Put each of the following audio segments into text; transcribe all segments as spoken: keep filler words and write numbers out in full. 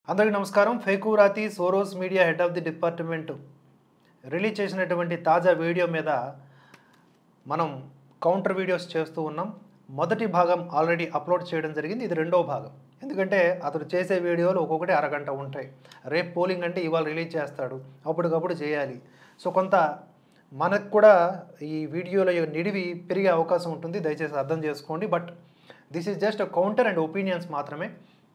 అందరికీ నమస్కారం. ఫేకురాతి Soros media head of the department release చేసినటువంటి తాజా వీడియో మీద మనం కౌంటర్ వీడియోస్ చేస్తూ ఉన్నాం. మొదటి భాగం ఆల్రెడీ అప్లోడ్ చేయడం జరిగింది. ఇది రెండో భాగం. ఎందుకంటే అతడు చేసే వీడియోలు ఒక్కొక్కటి అరగంట ఉంటాయి. రేపు పోలింగ్ అంటే ఇవాళ రిలీజ్ చేస్తాడు, అప్పటికప్పుడు చేయాలి. సో కొంత మనకు కూడా ఈ వీడియోల నిడివి పెరిగే అవకాశం ఉంటుంది. దయచేసి అర్థం చేసుకోండి. But this is just counter and opinions మాత్రమే.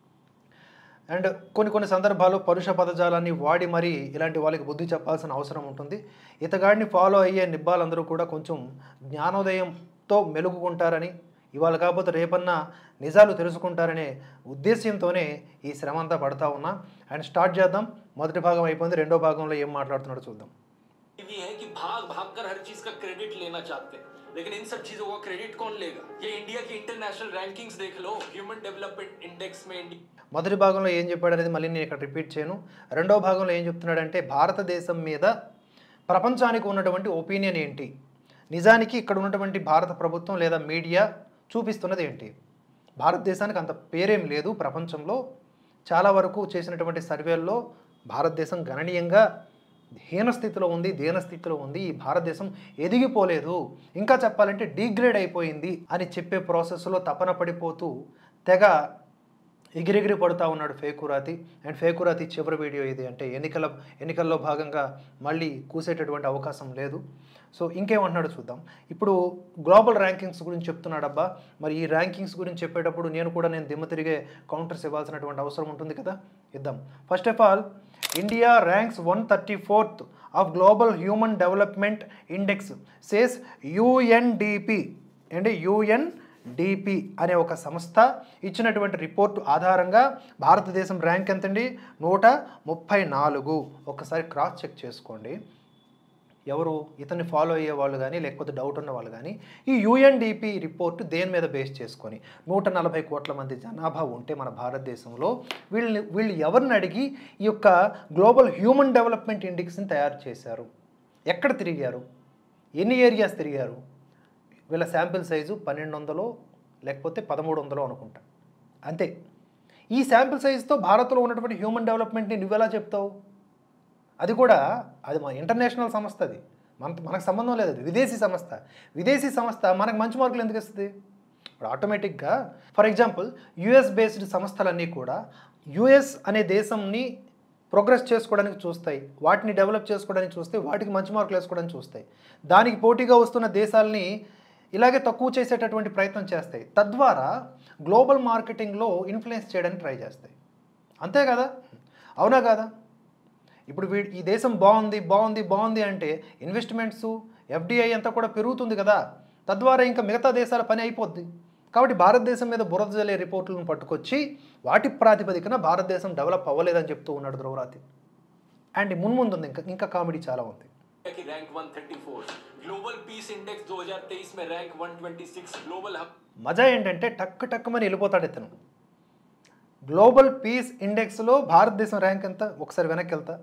అండ్ కొన్ని కొన్ని సందర్భాల్లో పరుష పదజాలాన్ని వాడి మరీ ఇలాంటి వాళ్ళకి బుద్ధి చెప్పాల్సిన అవసరం ఉంటుంది. ఇతగాడిని ఫాలో అయ్యే నిబ్బాలందరూ కూడా కొంచెం జ్ఞానోదయంతో మెలుగుకుంటారని, ఇవాళ కాకపోతే రేపన్నా నిజాలు తెలుసుకుంటారనే ఉద్దేశ్యంతోనే ఈ శ్రమ అంతా పడతా ఉన్నా. అండ్ స్టార్ట్ చేద్దాం. మొదటి భాగం అయిపోయింది. రెండో భాగంలో ఏం మాట్లాడుతున్నాడో చూద్దాం. भाग भाग कर हर चीज का क्रेडिट लेना चाहते हैं, लेकिन इन सब चीजों का क्रेडिट कौन लेगा? ये इंडिया की इंटरनेशनल रैंकिंग्स देख लो, ह्यूमन डेवलपमेंट इंडेक्स में इंडिया మొదటి భాగంలో ఏం చెప్పాడు అనేది మళ్ళీ నేను ఇక్కడ రిపీట్ చేయను. రెండో భాగంలో ఏం చెప్తున్నాడంటే భారతదేశం మీద ప్రపంచానికి ఉన్నటువంటి ఒపీనియన్ ఏంటి, నిజానికి ఇక్కడ ఉన్నటువంటి భారత ప్రభుత్వం లేదా మీడియా చూపిస్తున్నది ఏంటి. భారతదేశానికి అంత పేరేం లేదు ప్రపంచంలో. చాలా వరకు చేసినటువంటి సర్వేల్లో భారతదేశం గణనీయంగా హీనస్థితిలో ఉంది, దీనస్థితిలో ఉంది. ఈ భారతదేశం ఎదిగిపోలేదు, ఇంకా చెప్పాలంటే డీగ్రేడ్ అయిపోయింది అని చెప్పే ప్రాసెస్లో తపన పడిపోతూ తెగ ఎగిరెగిరి పడుతూ ఉన్నాడు ఫేకురాతి. అండ్ ఫేకురాతి చివరి వీడియో ఇది. అంటే ఎన్నికల ఎన్నికల్లో భాగంగా మళ్ళీ కూసేటటువంటి అవకాశం లేదు. సో ఇంకేమంటున్నాడు చూద్దాం. ఇప్పుడు గ్లోబల్ ర్యాంకింగ్స్ గురించి చెప్తున్నాడబ్బా. మరి ఈ ర్యాంకింగ్స్ గురించి చెప్పేటప్పుడు నేను కూడా నేను దిమ్మ తిరిగే కౌంటర్స్ ఇవ్వాల్సినటువంటి అవసరం ఉంటుంది కదా. ఇద్దాం. First of all, India ranks one thirty fourth of global human development index says UNDP అంటే యుఎన్డిపి అనే ఒక సంస్థ ఇచ్చినటువంటి రిపోర్టు ఆధారంగా భారతదేశం ర్యాంక్ ఎంతండి? నూట ముప్పై నాలుగు. ఒకసారి క్రాస్ చెక్ చేసుకోండి. ఎవరు ఇతన్ని ఫాలో అయ్యే వాళ్ళు కానీ లేకపోతే డౌట్ ఉన్న వాళ్ళు కానీ ఈ యుఎన్డిపి రిపోర్టు దేని మీద బేస్ చేసుకొని నూట నలభై కోట్ల మంది జనాభా ఉంటే మన భారతదేశంలో వీళ్ళని వీళ్ళు ఎవరిని అడిగి ఈ యొక్క గ్లోబల్ హ్యూమన్ డెవలప్మెంట్ ఇండెక్స్ని తయారు చేశారు? ఎక్కడ తిరిగారు? ఎన్ని ఏరియాస్ తిరిగారు? వీళ్ళ శాంపిల్ సైజు పన్నెండు వందలు లేకపోతే పదమూడు వందలు అనుకుంటా, అంతే. ఈ శాంపిల్ సైజుతో భారత్లో ఉన్నటువంటి హ్యూమన్ డెవలప్మెంట్ని నువ్వెలా చెప్తావు? అది కూడా అది మన ఇంటర్నేషనల్ సంస్థ, అది మన మనకు సంబంధం లేదు. అది విదేశీ సంస్థ. విదేశీ సంస్థ మనకు మంచి మార్కులు ఎందుకు ఇస్తుంది? ఇప్పుడు ఆటోమేటిక్గా ఫర్ ఎగ్జాంపుల్ యుఎస్ బేస్డ్ సంస్థలన్నీ కూడా యుఎస్ అనే దేశంని ప్రోగ్రెస్ చేసుకోవడానికి చూస్తాయి, వాటిని డెవలప్ చేసుకోవడానికి చూస్తాయి, వాటికి మంచి మార్కులు వేసుకోవడానికి చూస్తాయి. దానికి పోటీగా వస్తున్న దేశాలని ఇలాగే తక్కువ చేసేటటువంటి ప్రయత్నం చేస్తాయి. తద్వారా గ్లోబల్ మార్కెటింగ్లో ఇన్ఫ్లుయెన్స్ చేయడానికి ట్రై చేస్తాయి. అంతే కదా? అవునా కాదా? ఇప్పుడు వీ ఈ దేశం బాగుంది బాగుంది బాగుంది అంటే ఇన్వెస్ట్మెంట్స్ ఎఫ్డిఐ అంతా కూడా పెరుగుతుంది కదా. తద్వారా ఇంకా మిగతా దేశాల పని అయిపోద్ది. కాబట్టి భారతదేశం మీద బురద జల్లే రిపోర్టులను పట్టుకొచ్చి వాటి ప్రాతిపదికన భారతదేశం డెవలప్ అవ్వలేదని చెప్తూ ఉన్నాడు ధ్రువరాతి. అండ్ మున్ముందు ఉంది ఇంకా ఇంకా కామెడీ చాలా ఉంది. Rank one thirty four, global peace index दो हज़ार तेईस में rank one twenty six, global మజా ఏంటంటే టక్ టక్కుమని వెళ్ళిపోతాడు ఇతను. గ్లోబల్ పీస్ ఇండెక్స్లో భారతదేశం ర్యాంక్ ఎంత? ఒకసారి వెనక్కి వెళ్తా.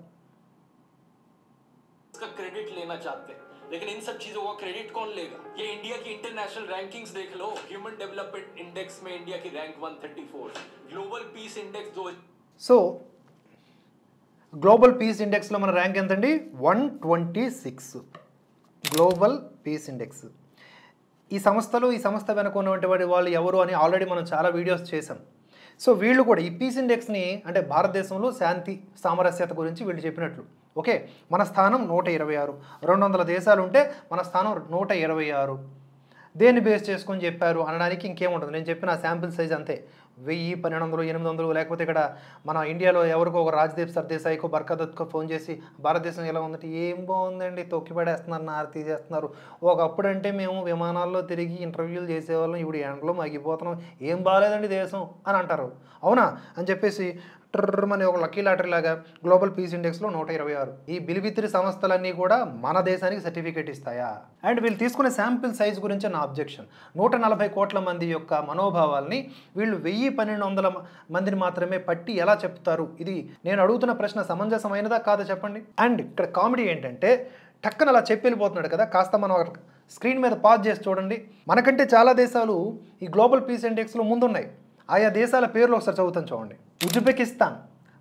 इसका क्रेडिट लेना चाहते हैं, लेकिन इन सब चीजों का क्रेडिट कौन लेगा? ये इंडिया की इंटरनेशनल रैंकिंग्स देख लो, ह्यूमन डेवलपमेंट इंडेक्स में इंडिया की rank one thirty four, global peace index दो సో గ్లోబల్ పీస్ ఇండెక్స్లో మన ర్యాంక్ ఎంతండి? One twenty six global peace index. ఈ సంస్థలు ఈ సంస్థ వెనుక ఉన్నటువంటి వాళ్ళు ఎవరు అని ఆల్రెడీ మనం చాలా వీడియోస్ చేసాం. సో వీళ్ళు కూడా ఈ పీస్ ఇండెక్స్ని అంటే భారతదేశంలో శాంతి సామరస్యత గురించి వీళ్ళు చెప్పినట్లు ఓకే మన స్థానం నూట ఇరవై ఆరు. రెండు వందల దేశాలు ఉంటే మన స్థానం నూట ఇరవై ఆరు. దేన్ని బేస్ చేసుకొని చెప్పారు అనడానికి ఇంకేముంటుంది? నేను చెప్పిన శాంపిల్ సైజ్ అంతే. వెయ్యి పన్నెండు వందలు ఎనిమిది వందలు లేకపోతే ఇక్కడ మన ఇండియాలో ఎవరికో ఒక రాజ్దీప్ సర్దేశాయికో బర్కాదత్కో ఫోన్ చేసి భారతదేశం ఎలా ఉందంటే ఏం బాగుందండి, తొక్కి పడేస్తున్నారు, నారు తీసేస్తున్నారు. ఒకప్పుడంటే మేము విమానాల్లో తిరిగి ఇంటర్వ్యూలు చేసేవాళ్ళం, ఇప్పుడు ఎండలో మగ్గిపోతున్నాం, ఏం బాగాలేదండి దేశం అని అంటారు. అవునా అని చెప్పేసి ట్రర్మని ఒక లక్కీ లాటరీ లాగా గ్లోబల్ పీస్ ఇండెక్స్లో నూట ఇరవై ఆరు. ఈ బిలివిత్రి సంస్థలన్నీ కూడా మన దేశానికి సర్టిఫికేట్ ఇస్తాయా? అండ్ వీళ్ళు తీసుకునే శాంపిల్ సైజ్ గురించి నా అబ్జెక్షన్. నూట నలభై కోట్ల మంది యొక్క మనోభావాల్ని వీళ్ళు వెయ్యి పన్నెండు వందల మందిని మాత్రమే పట్టి ఎలా చెప్తారు? ఇది నేను అడుగుతున్న ప్రశ్న సమంజసమైనదా కాదా చెప్పండి. అండ్ ఇక్కడ కామెడీ ఏంటంటే టక్కన అలా చెప్పి వెళ్ళిపోతున్నాడు కదా. కాస్త మనం స్క్రీన్ మీద పాజ్ చేసి చూడండి. మనకంటే చాలా దేశాలు ఈ గ్లోబల్ పీస్ ఇండెక్స్లో ముందున్నాయి. ఆయా దేశాల పేర్లు ఒకసారి చదువుతాను చూడండి. ఉజ్బెకిస్తాన్,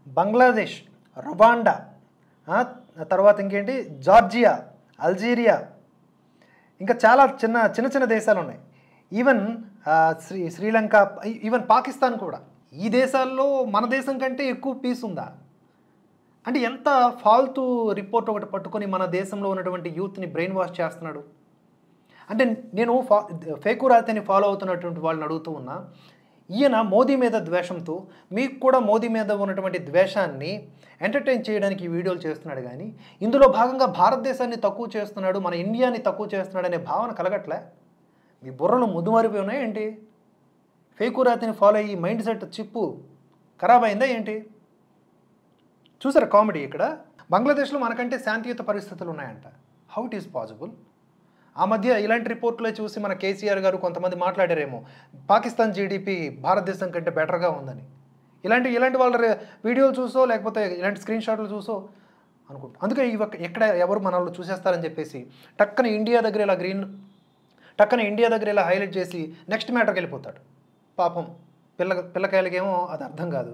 బంగ్లాదేశ్, రువాండా, తర్వాత ఇంకేంటి జార్జియా, అల్జీరియా, ఇంకా చాలా చిన్న చిన్న చిన్న దేశాలు ఉన్నాయి. ఈవెన్ శ్రీ శ్రీలంక, ఈవెన్ పాకిస్తాన్ కూడా. ఈ దేశాల్లో మన దేశం కంటే ఎక్కువ పీస్ ఉందా? అంటే ఎంత ఫాల్తూ రిపోర్ట్ ఒకటి పట్టుకొని మన దేశంలో ఉన్నటువంటి యూత్ని బ్రెయిన్ వాష్ చేస్తున్నాడు. అంటే నేను ఫా ఫేకురాతిని ఫాలో అవుతున్నటువంటి వాళ్ళని అడుగుతూ ఉన్నా, ఈయన మోదీ మీద ద్వేషంతో మీకు కూడా మోదీ మీద ఉన్నటువంటి ద్వేషాన్ని ఎంటర్టైన్ చేయడానికి ఈ వీడియోలు చేస్తున్నాడు, కానీ ఇందులో భాగంగా భారతదేశాన్ని తక్కువ చేస్తున్నాడు, మన ఇండియాని తక్కువ చేస్తున్నాడు అనే భావన కలగట్లే? మీ బుర్రలు ముద్దుమారిపోయి ఉన్నాయి ఏంటి? ఫేకురాతిని ఫాలో అయ్యి మైండ్ సెట్ చిప్పు ఖరాబ్ అయిందా ఏంటి? చూసారా కామెడీ? ఇక్కడ బంగ్లాదేశ్లో మనకంటే శాంతియుత పరిస్థితులు ఉన్నాయంట. How it is possible? ఆ మధ్య ఇలాంటి రిపోర్ట్లో చూసి మన కేసీఆర్ గారు కొంతమంది మాట్లాడారేమో, పాకిస్తాన్ జీడిపి భారతదేశం కంటే బెటర్గా ఉందని. ఇలాంటి ఇలాంటి వాళ్ళ వీడియోలు చూసో లేకపోతే ఇలాంటి స్క్రీన్ షాట్లు చూసో అనుకుంటా. అందుకే ఇవి ఎక్కడ ఎవరు మన వాళ్ళు చూసేస్తారని చెప్పేసి టక్కన ఇండియా దగ్గర ఇలా గ్రీన్ టక్కన ఇండియా దగ్గర ఇలా హైలైట్ చేసి నెక్స్ట్ మ్యాటర్కి వెళ్ళిపోతాడు. పాపం పిల్ల పిల్లకాయలకేమో అది అర్థం కాదు.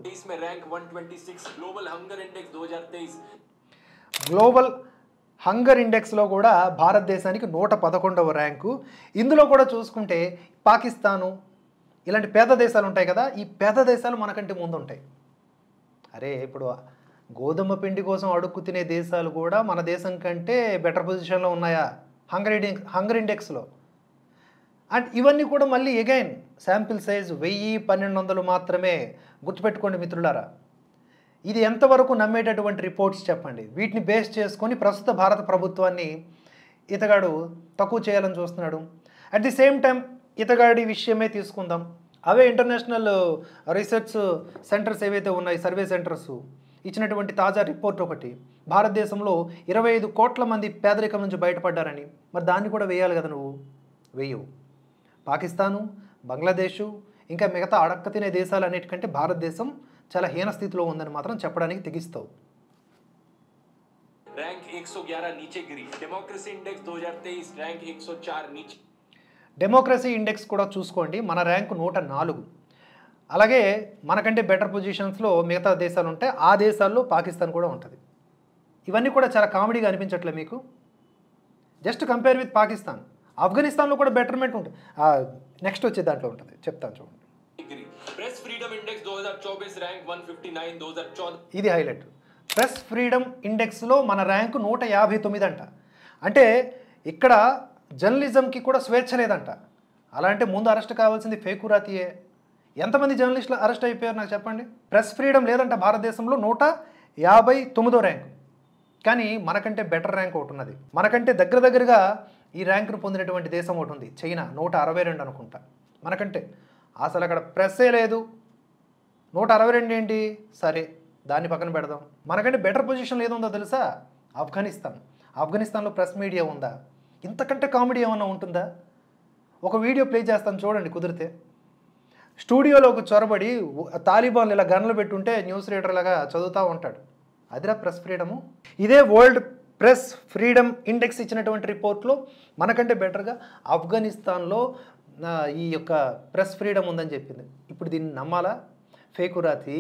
గ్లోబల్ హంగర్ ఇండెక్స్లో కూడా భారతదేశానికి నూట పదకొండవ ర్యాంకు. ఇందులో కూడా చూసుకుంటే పాకిస్తాను ఇలాంటి పేద దేశాలు ఉంటాయి కదా, ఈ పేద దేశాలు మనకంటే ముందు ఉంటాయి. అరే ఇప్పుడు గోధుమ పిండి కోసం అడుక్కు తినే దేశాలు కూడా మన దేశం కంటే బెటర్ పొజిషన్లో ఉన్నాయా హంగర్ ఇండెక్స్ హంగర్ ఇండెక్స్లో? అండ్ ఇవన్నీ కూడా మళ్ళీ ఎగైన్ శాంపిల్ సైజ్ వెయ్యి పన్నెండు వందలు మాత్రమే. గుర్తుపెట్టుకోండి మిత్రులారా, ఇది ఎంతవరకు నమ్మేటటువంటి రిపోర్ట్స్ చెప్పండి. వీటిని బేస్ చేసుకొని ప్రస్తుత భారత ప్రభుత్వాన్ని ఇతగాడు తక్కువ చేయాలని చూస్తున్నాడు. అట్ ది సేమ్ టైం ఇతగాడి విషయమే తీసుకుందాం, అవే ఇంటర్నేషనల్ రీసెర్చ్ సెంటర్స్ ఏవైతే ఉన్నాయి, సర్వే సెంటర్స్ ఇచ్చినటువంటి తాజా రిపోర్ట్ ఒకటి, భారతదేశంలో ఇరవై ఐదు కోట్ల మంది పేదరికం నుంచి బయటపడ్డారని. మరి దాన్ని కూడా వేయాలి కదా నువ్వు, వేయవు. పాకిస్తాను, బంగ్లాదేశు, ఇంకా మిగతా అడక్క తినే దేశాలు అన్నిటికంటే భారతదేశం చాలా హీన స్థితిలో ఉందని మాత్రం చెప్పడానికి తెగిస్తావు. ర్యాంక్ एक सौ ग्यारह नीचे गिरी. డెమోక్రసీ ఇండెక్స్ दो हज़ार तेईस ర్యాంక్ एक सौ चार नीचे. డెమోక్రసీ ఇండెక్స్ కూడా చూసుకోండి, మన ర్యాంకు నూట నాలుగు. అలాగే మనకంటే బెటర్ పొజిషన్స్లో మిగతా దేశాలు ఉంటాయి, ఆ దేశాల్లో పాకిస్తాన్ కూడా ఉంటుంది. ఇవన్నీ కూడా చాలా కామెడీగా అనిపించట్లే మీకు? Just compare with Pakistan. ఆఫ్ఘనిస్తాన్లో కూడా బెటర్మెంట్ ఉంటుంది. నెక్స్ట్ వచ్చే దాంట్లో ఉంటుంది, చెప్తాను చూడండి. ప్రెస్ ఫ్రీడమ్ ఇండెక్స్ दो हज़ार चौबीस ర్యాంక్ एक सौ उनसठ दो हज़ार चौदह. ఇది హైలైట్. ప్రెస్ ఫ్రీడమ్ ఇండెక్స్లో మన ర్యాంకు నూట యాభై తొమ్మిది అంట. అంటే ఇక్కడ జర్నలిజంకి కూడా స్వేచ్ఛ లేదంట. అలా అంటే ముందు అరెస్ట్ కావాల్సింది ఫేకురాతియే. ఎంతమంది జర్నలిస్టులు అరెస్ట్ అయిపోయారు నాకు చెప్పండి? ప్రెస్ ఫ్రీడమ్ లేదంట భారతదేశంలో, నూట యాభై తొమ్మిదో ర్యాంకు. కానీ మనకంటే బెటర్ ర్యాంక్ ఒకటి ఉన్నది. మనకంటే దగ్గర దగ్గరగా ఈ ర్యాంకును పొందినటువంటి దేశం ఒకటి ఉంది, చైనా, నూట అరవై రెండు అనుకుంటా. మనకంటే అసలు అక్కడ ప్రెస్సే లేదు. నూట అరవై రెండు ఏంటి, సరే దాన్ని పక్కన పెడదాం. మనకంటే బెటర్ పొజిషన్ ఏదుందో తెలుసా? ఆఫ్ఘనిస్తాన్. ఆఫ్ఘనిస్తాన్లో ప్రెస్ మీడియా ఉందా? ఇంతకంటే కామెడీ ఏమన్నా ఉంటుందా? ఒక వీడియో ప్లే చేస్తాను చూడండి కుదిరితే. స్టూడియోలోకి చొరబడి తాలిబాన్లు ఇలా గన్లు పెట్టుంటే న్యూస్ రీడర్ లాగా చదువుతూ ఉంటాడు. అదిరా ప్రెస్ ఫ్రీడము. ఇదే వరల్డ్ ప్రెస్ ఫ్రీడమ్ ఇండెక్స్ ఇచ్చినటువంటి రిపోర్ట్లో మనకంటే బెటర్గా ఆఫ్ఘనిస్తాన్లో ఈ యొక్క ప్రెస్ ఫ్రీడమ్ ఉందని చెప్పింది. ఇప్పుడు దీన్ని నమ్మాలా? ఫేకురాతి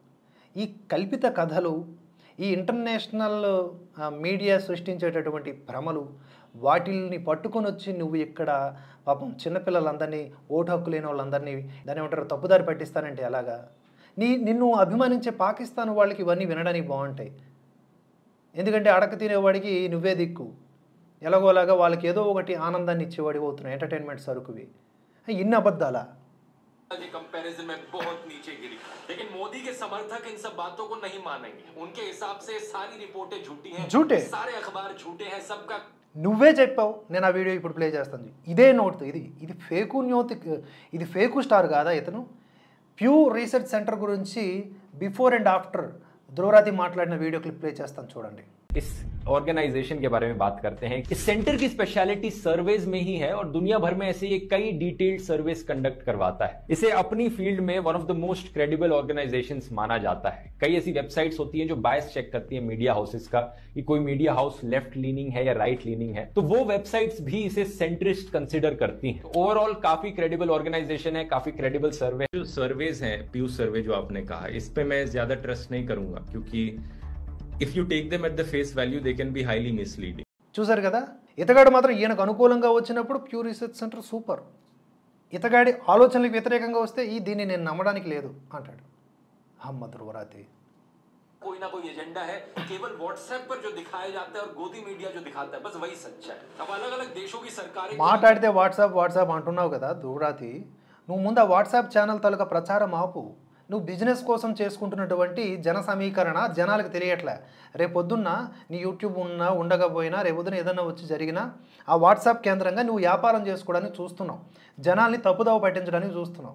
ఈ కల్పిత కథలు, ఈ ఇంటర్నేషనల్ మీడియా సృష్టించేటటువంటి భ్రమలు, వాటిల్ని పట్టుకొని వచ్చి నువ్వు ఇక్కడ పాపం చిన్నపిల్లలందరినీ, ఓటు హక్కు లేని వాళ్ళందరినీ దాన్ని ఏమంటారు తప్పుదారి పట్టిస్తానంటే ఎలాగా? నీ నిన్ను అభిమానించే పాకిస్తాన్ వాళ్ళకి ఇవన్నీ వినడానికి బాగుంటాయి. ఎందుకంటే అడక తినేవాడికి నువ్వే దిక్కు. ఎలాగోలాగా వాళ్ళకి ఏదో ఒకటి ఆనందాన్ని ఇచ్చేవాడివి అవుతున్నాయి, ఎంటర్టైన్మెంట్ సరుకువి. ఇన్ని అబద్ధాలా? कंपैरिजन में बहुत नीचे गिरी, लेकिन मोदी के समर्थक इन सब बातों को नहीं मानेंगे. उनके हिसाब से सारी रिपोर्टें झूठी हैं, झूठे सारे अखबार झूठे हैं, सबका. నువ్వే చెప్పావు. నేను ఆ వీడియో ఇప్పుడు ప్లే చేస్తాను. ఇదే నోట్, ఇది ఇది ఫేకు న్యూస్, ఇది ఫేకు స్టార్ కాదా ఇతను? ప్యూ రీసెర్చ్ సెంటర్ గురించి బిఫోర్ అండ్ ఆఫ్టర్ ధ్రువరాతి మాట్లాడిన వీడియో క్లిప్ ప్లే చేస్తాను చూడండి. इस ऑर्गेनाइजेशन के बारे में बात करते हैं। इस सेंटर की स्पेशलिटी सर्वेज में ही है और दुनिया भर में ऐसे ये कई डिटेल्ड सर्वेस कंडक्ट करवाता है। इसे अपनी फील्ड में one of the most credible organisations माना जाता है। कई ऐसी वेबसाइट्स होती हैं जो बायस चेक करती है मीडिया हाउसेस का कि कोई मीडिया हाउस लेफ्ट लीनिंग है या राइट लीनिंग है, तो वो वेबसाइट्स भी इसे सेंट्रिस्ट कंसिडर करती हैं। ओवरऑल काफी क्रेडिबल ऑर्गेनाइजेशन है, काफी क्रेडिबल सर्वे। जो सर्वेज हैं, पीयूष सर्वे जो आपने कहा, इस पे मैं ज्यादा ट्रस्ट नहीं करूंगा, क्योंकि if you take them at the face value they can be highly misleading. చూసారు కదా, ఇతగాడు మాత్రం ఈయనకు అనుకూలంగా వచ్చినప్పుడు ప్యూ రీసెర్చ్ సెంటర్ సూపర్, ఇతగాడి ఆలోచనలకు వ్యతిరేకంగా వస్తే ఈ దీన్ని నేను నమ్మడానికి లేదు అంటాడు. అమ్మ ధ్రువరాతి. कोई ना कोई एजेंडा है, केवल व्हाट्सएप पर जो दिखाया जाता है और गोदी मीडिया जो दिखाता है बस वही सच्चा है। अब अलग अलग देशों की सरकारें మాట్లాడితే వాట్సాప్ వాట్సాప్ అంటున్నావు కదా ధ్రువరాతి, నువ్వు ముందు ఆ వాట్సాప్ ఛానల్ తాలూకా ప్రచారం ఆపు. నువ్వు బిజినెస్ కోసం చేసుకుంటున్నటువంటి జన సమీకరణ జనాలకు తెలియట్లే. రేపొద్దున్న నీ యూట్యూబ్ ఉన్నా ఉండకపోయినా రేపొద్దున ఏదైనా వచ్చి జరిగినా ఆ వాట్సాప్ కేంద్రంగా నువ్వు వ్యాపారం చేసుకోవడానికి చూస్తున్నావు, జనాల్ని తప్పుదోవ పట్టించడానికి చూస్తున్నావు.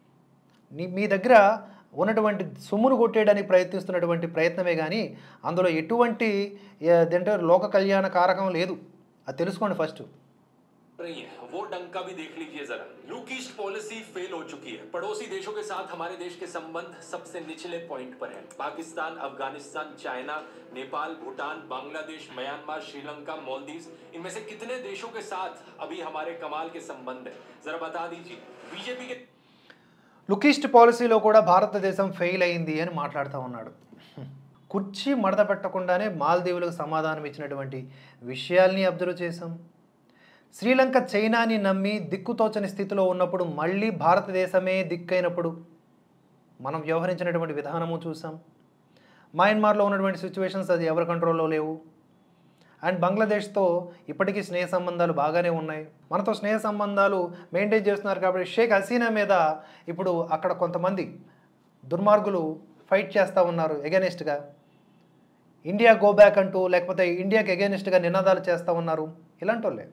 నీ మీ దగ్గర ఉన్నటువంటి సొమ్మును కొట్టేయడానికి ప్రయత్నిస్తున్నటువంటి ప్రయత్నమే కానీ అందులో ఎటువంటి ఏంటంటే లోక కళ్యాణ కారకం లేదు. అది తెలుసుకోండి ఫస్ట్. रही है वो डंका भी देख लीजिए जरा। लुक ईस्ट पॉलिसी फेल हो चुकी है। पड़ोसी देशों के साथ हमारे देश के संबंध सबसे निचले पॉइंट पर है। पाकिस्तान, अफगानिस्तान, चाइना, नेपाल, भूटान, बांग्लादेश, म्यांमार, श्रीलंका, मालदीव्स, इनमें से कितने देशों के साथ अभी हमारे कमाल के संबंध है, जरा बता दीजिए। बीजेपी के లుక్ ఈస్ట్ పాలసీలో కూడా భారతదేశం ఫెయిల్ అయింది అని మాట్లాడుతూ ఉన్నాడు. కుర్చీ మడత పెట్టకుండానే మాల్దీవులకు సమాధానం ఇచ్చినటువంటి విషయాల్ని అబ్జర్వ్ చేశాం. శ్రీలంక చైనాని నమ్మి దిక్కుతోచని స్థితిలో ఉన్నప్పుడు మళ్ళీ భారతదేశమే దిక్కైనప్పుడు మనం వ్యవహరించినటువంటి విధానము చూసాం. మయన్మార్లో ఉన్నటువంటి సిచ్యువేషన్స్ అది ఎవరి కంట్రోల్లో లేవు. అండ్ బంగ్లాదేశ్తో ఇప్పటికీ స్నేహ సంబంధాలు బాగానే ఉన్నాయి. మనతో స్నేహ సంబంధాలు మెయింటైన్ చేస్తున్నారు కాబట్టి షేక్ హసీనా మీద ఇప్పుడు అక్కడ కొంతమంది దుర్మార్గులు ఫైట్ చేస్తూ ఉన్నారు ఎగెనిస్ట్గా. ఇండియా గో బ్యాక్ అంటూ లేకపోతే ఇండియాకి ఎగెనిస్ట్గా నినాదాలు చేస్తూ ఉన్నారు. ఇలాంటి వాళ్ళే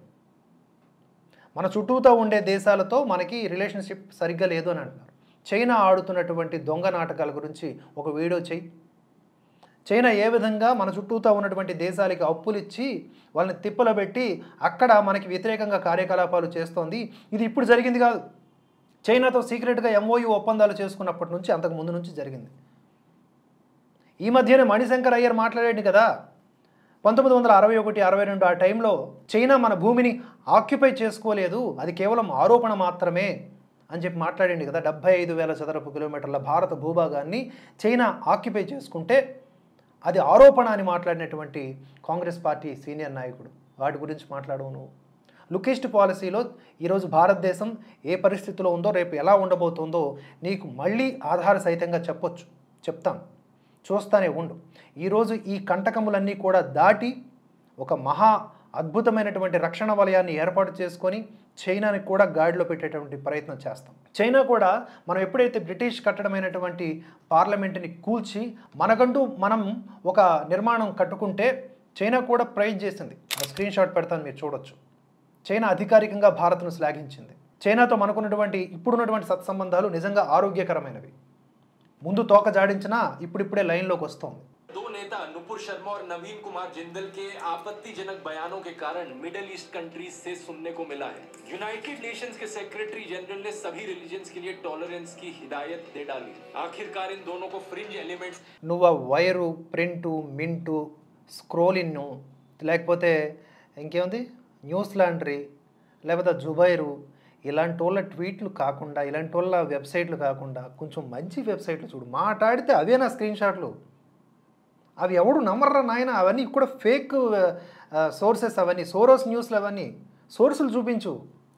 మన చుట్టూతో ఉండే దేశాలతో మనకి రిలేషన్షిప్ సరిగ్గా లేదు అని అంటున్నారు. చైనా ఆడుతున్నటువంటి దొంగ నాటకాల గురించి ఒక వీడియో చేయి. చైనా ఏ విధంగా మన చుట్టూతో ఉన్నటువంటి దేశాలకి అప్పులు ఇచ్చి వాళ్ళని తిప్పలు పెట్టి అక్కడ మనకి వ్యతిరేకంగా కార్యకలాపాలు చేస్తోంది. ఇది ఇప్పుడు జరిగింది కాదు. చైనాతో సీక్రెట్గా ఎంఓయూ ఒప్పందాలు చేసుకున్నప్పటి నుంచి అంతకు ముందు నుంచి జరిగింది. ఈ మధ్యనే మణిశంకర్ అయ్యర్ మాట్లాడాడు కదా, పంతొమ్మిది వందల అరవై ఒకటి అరవై రెండు ఆ టైంలో చైనా మన భూమిని ఆక్యుపై చేసుకోలేదు, అది కేవలం ఆరోపణ మాత్రమే అని చెప్పి మాట్లాడింది కదా. డెబ్బై ఐదు వేల చదరపు కిలోమీటర్ల భారత భూభాగాన్ని చైనా ఆక్యుపై చేసుకుంటే అది ఆరోపణ అని మాట్లాడినటువంటి కాంగ్రెస్ పార్టీ సీనియర్ నాయకుడు. వాటి గురించి మాట్లాడవు నువ్వు. లుక్ ఈస్ట్ పాలసీలో ఈరోజు భారతదేశం ఏ పరిస్థితిలో ఉందో రేపు ఎలా ఉండబోతుందో నీకు మళ్ళీ ఆధార సహితంగా చెప్పొచ్చు, చెప్తాం, చూస్తానే ఉండు. ఈరోజు ఈ కంటకములన్నీ కూడా దాటి ఒక మహా అద్భుతమైనటువంటి రక్షణ వలయాన్ని ఏర్పాటు చేసుకొని చైనాని కూడా గాడిలో పెట్టేటువంటి ప్రయత్నం చేస్తాం. చైనా కూడా మనం ఎప్పుడైతే బ్రిటిష్ కట్టడమైనటువంటి పార్లమెంటుని కూల్చి మనకంటూ మనం ఒక నిర్మాణం కట్టుకుంటే చైనా కూడా ప్రైజ్ చేసింది. ఆ స్క్రీన్ షాట్ పెడతాను, మీరు చూడొచ్చు. చైనా అధికారికంగా భారత్ను శ్లాఘించింది. చైనాతో మనకున్నటువంటి ఇప్పుడున్నటువంటి సత్సంబంధాలు నిజంగా ఆరోగ్యకరమైనవి. ముందు తోక జాడించినా ఇప్పుడిప్పుడే లైన్లోకి వస్తుంది. दो नेता नुपुर शर्मा और नवीन कुमार जिंदल के आपत्तिजनक बयानों के कारण मिडिल ईस्ट कंट्रीज से सुनने को मिला है। यूनाइटेड नेशंस के सेक्रेटरी जनरल ने सभी रिलीजन्स के लिए टॉलरेंस की हिदायत दे डाली। आखिरकार इन दोनों को फ्रिंज एलिमेंट्स నువ్వు వైరు, ప్రింటు, మింటు, స్క్రోలిన్ను, లేకపోతే ఇంకేముంది న్యూస్ లాండ్రీ, లేకపోతే జుబైరు, ఇలాంటి వాళ్ళ ట్వీట్లు కాకుండా ఇలాంటి వాళ్ళ వెబ్సైట్లు కాకుండా కొంచెం మంచి వెబ్సైట్లు చూడు. మాట్లాడితే అవే నా స్క్రీన్ షాట్లు. అవి ఎవడు నమ్మర్రా నాయన, అవన్నీ కూడా ఫేక్ సోర్సెస్, అవన్నీ సోరోస్ న్యూస్లు, అవన్నీ సోర్సులు చూపించు.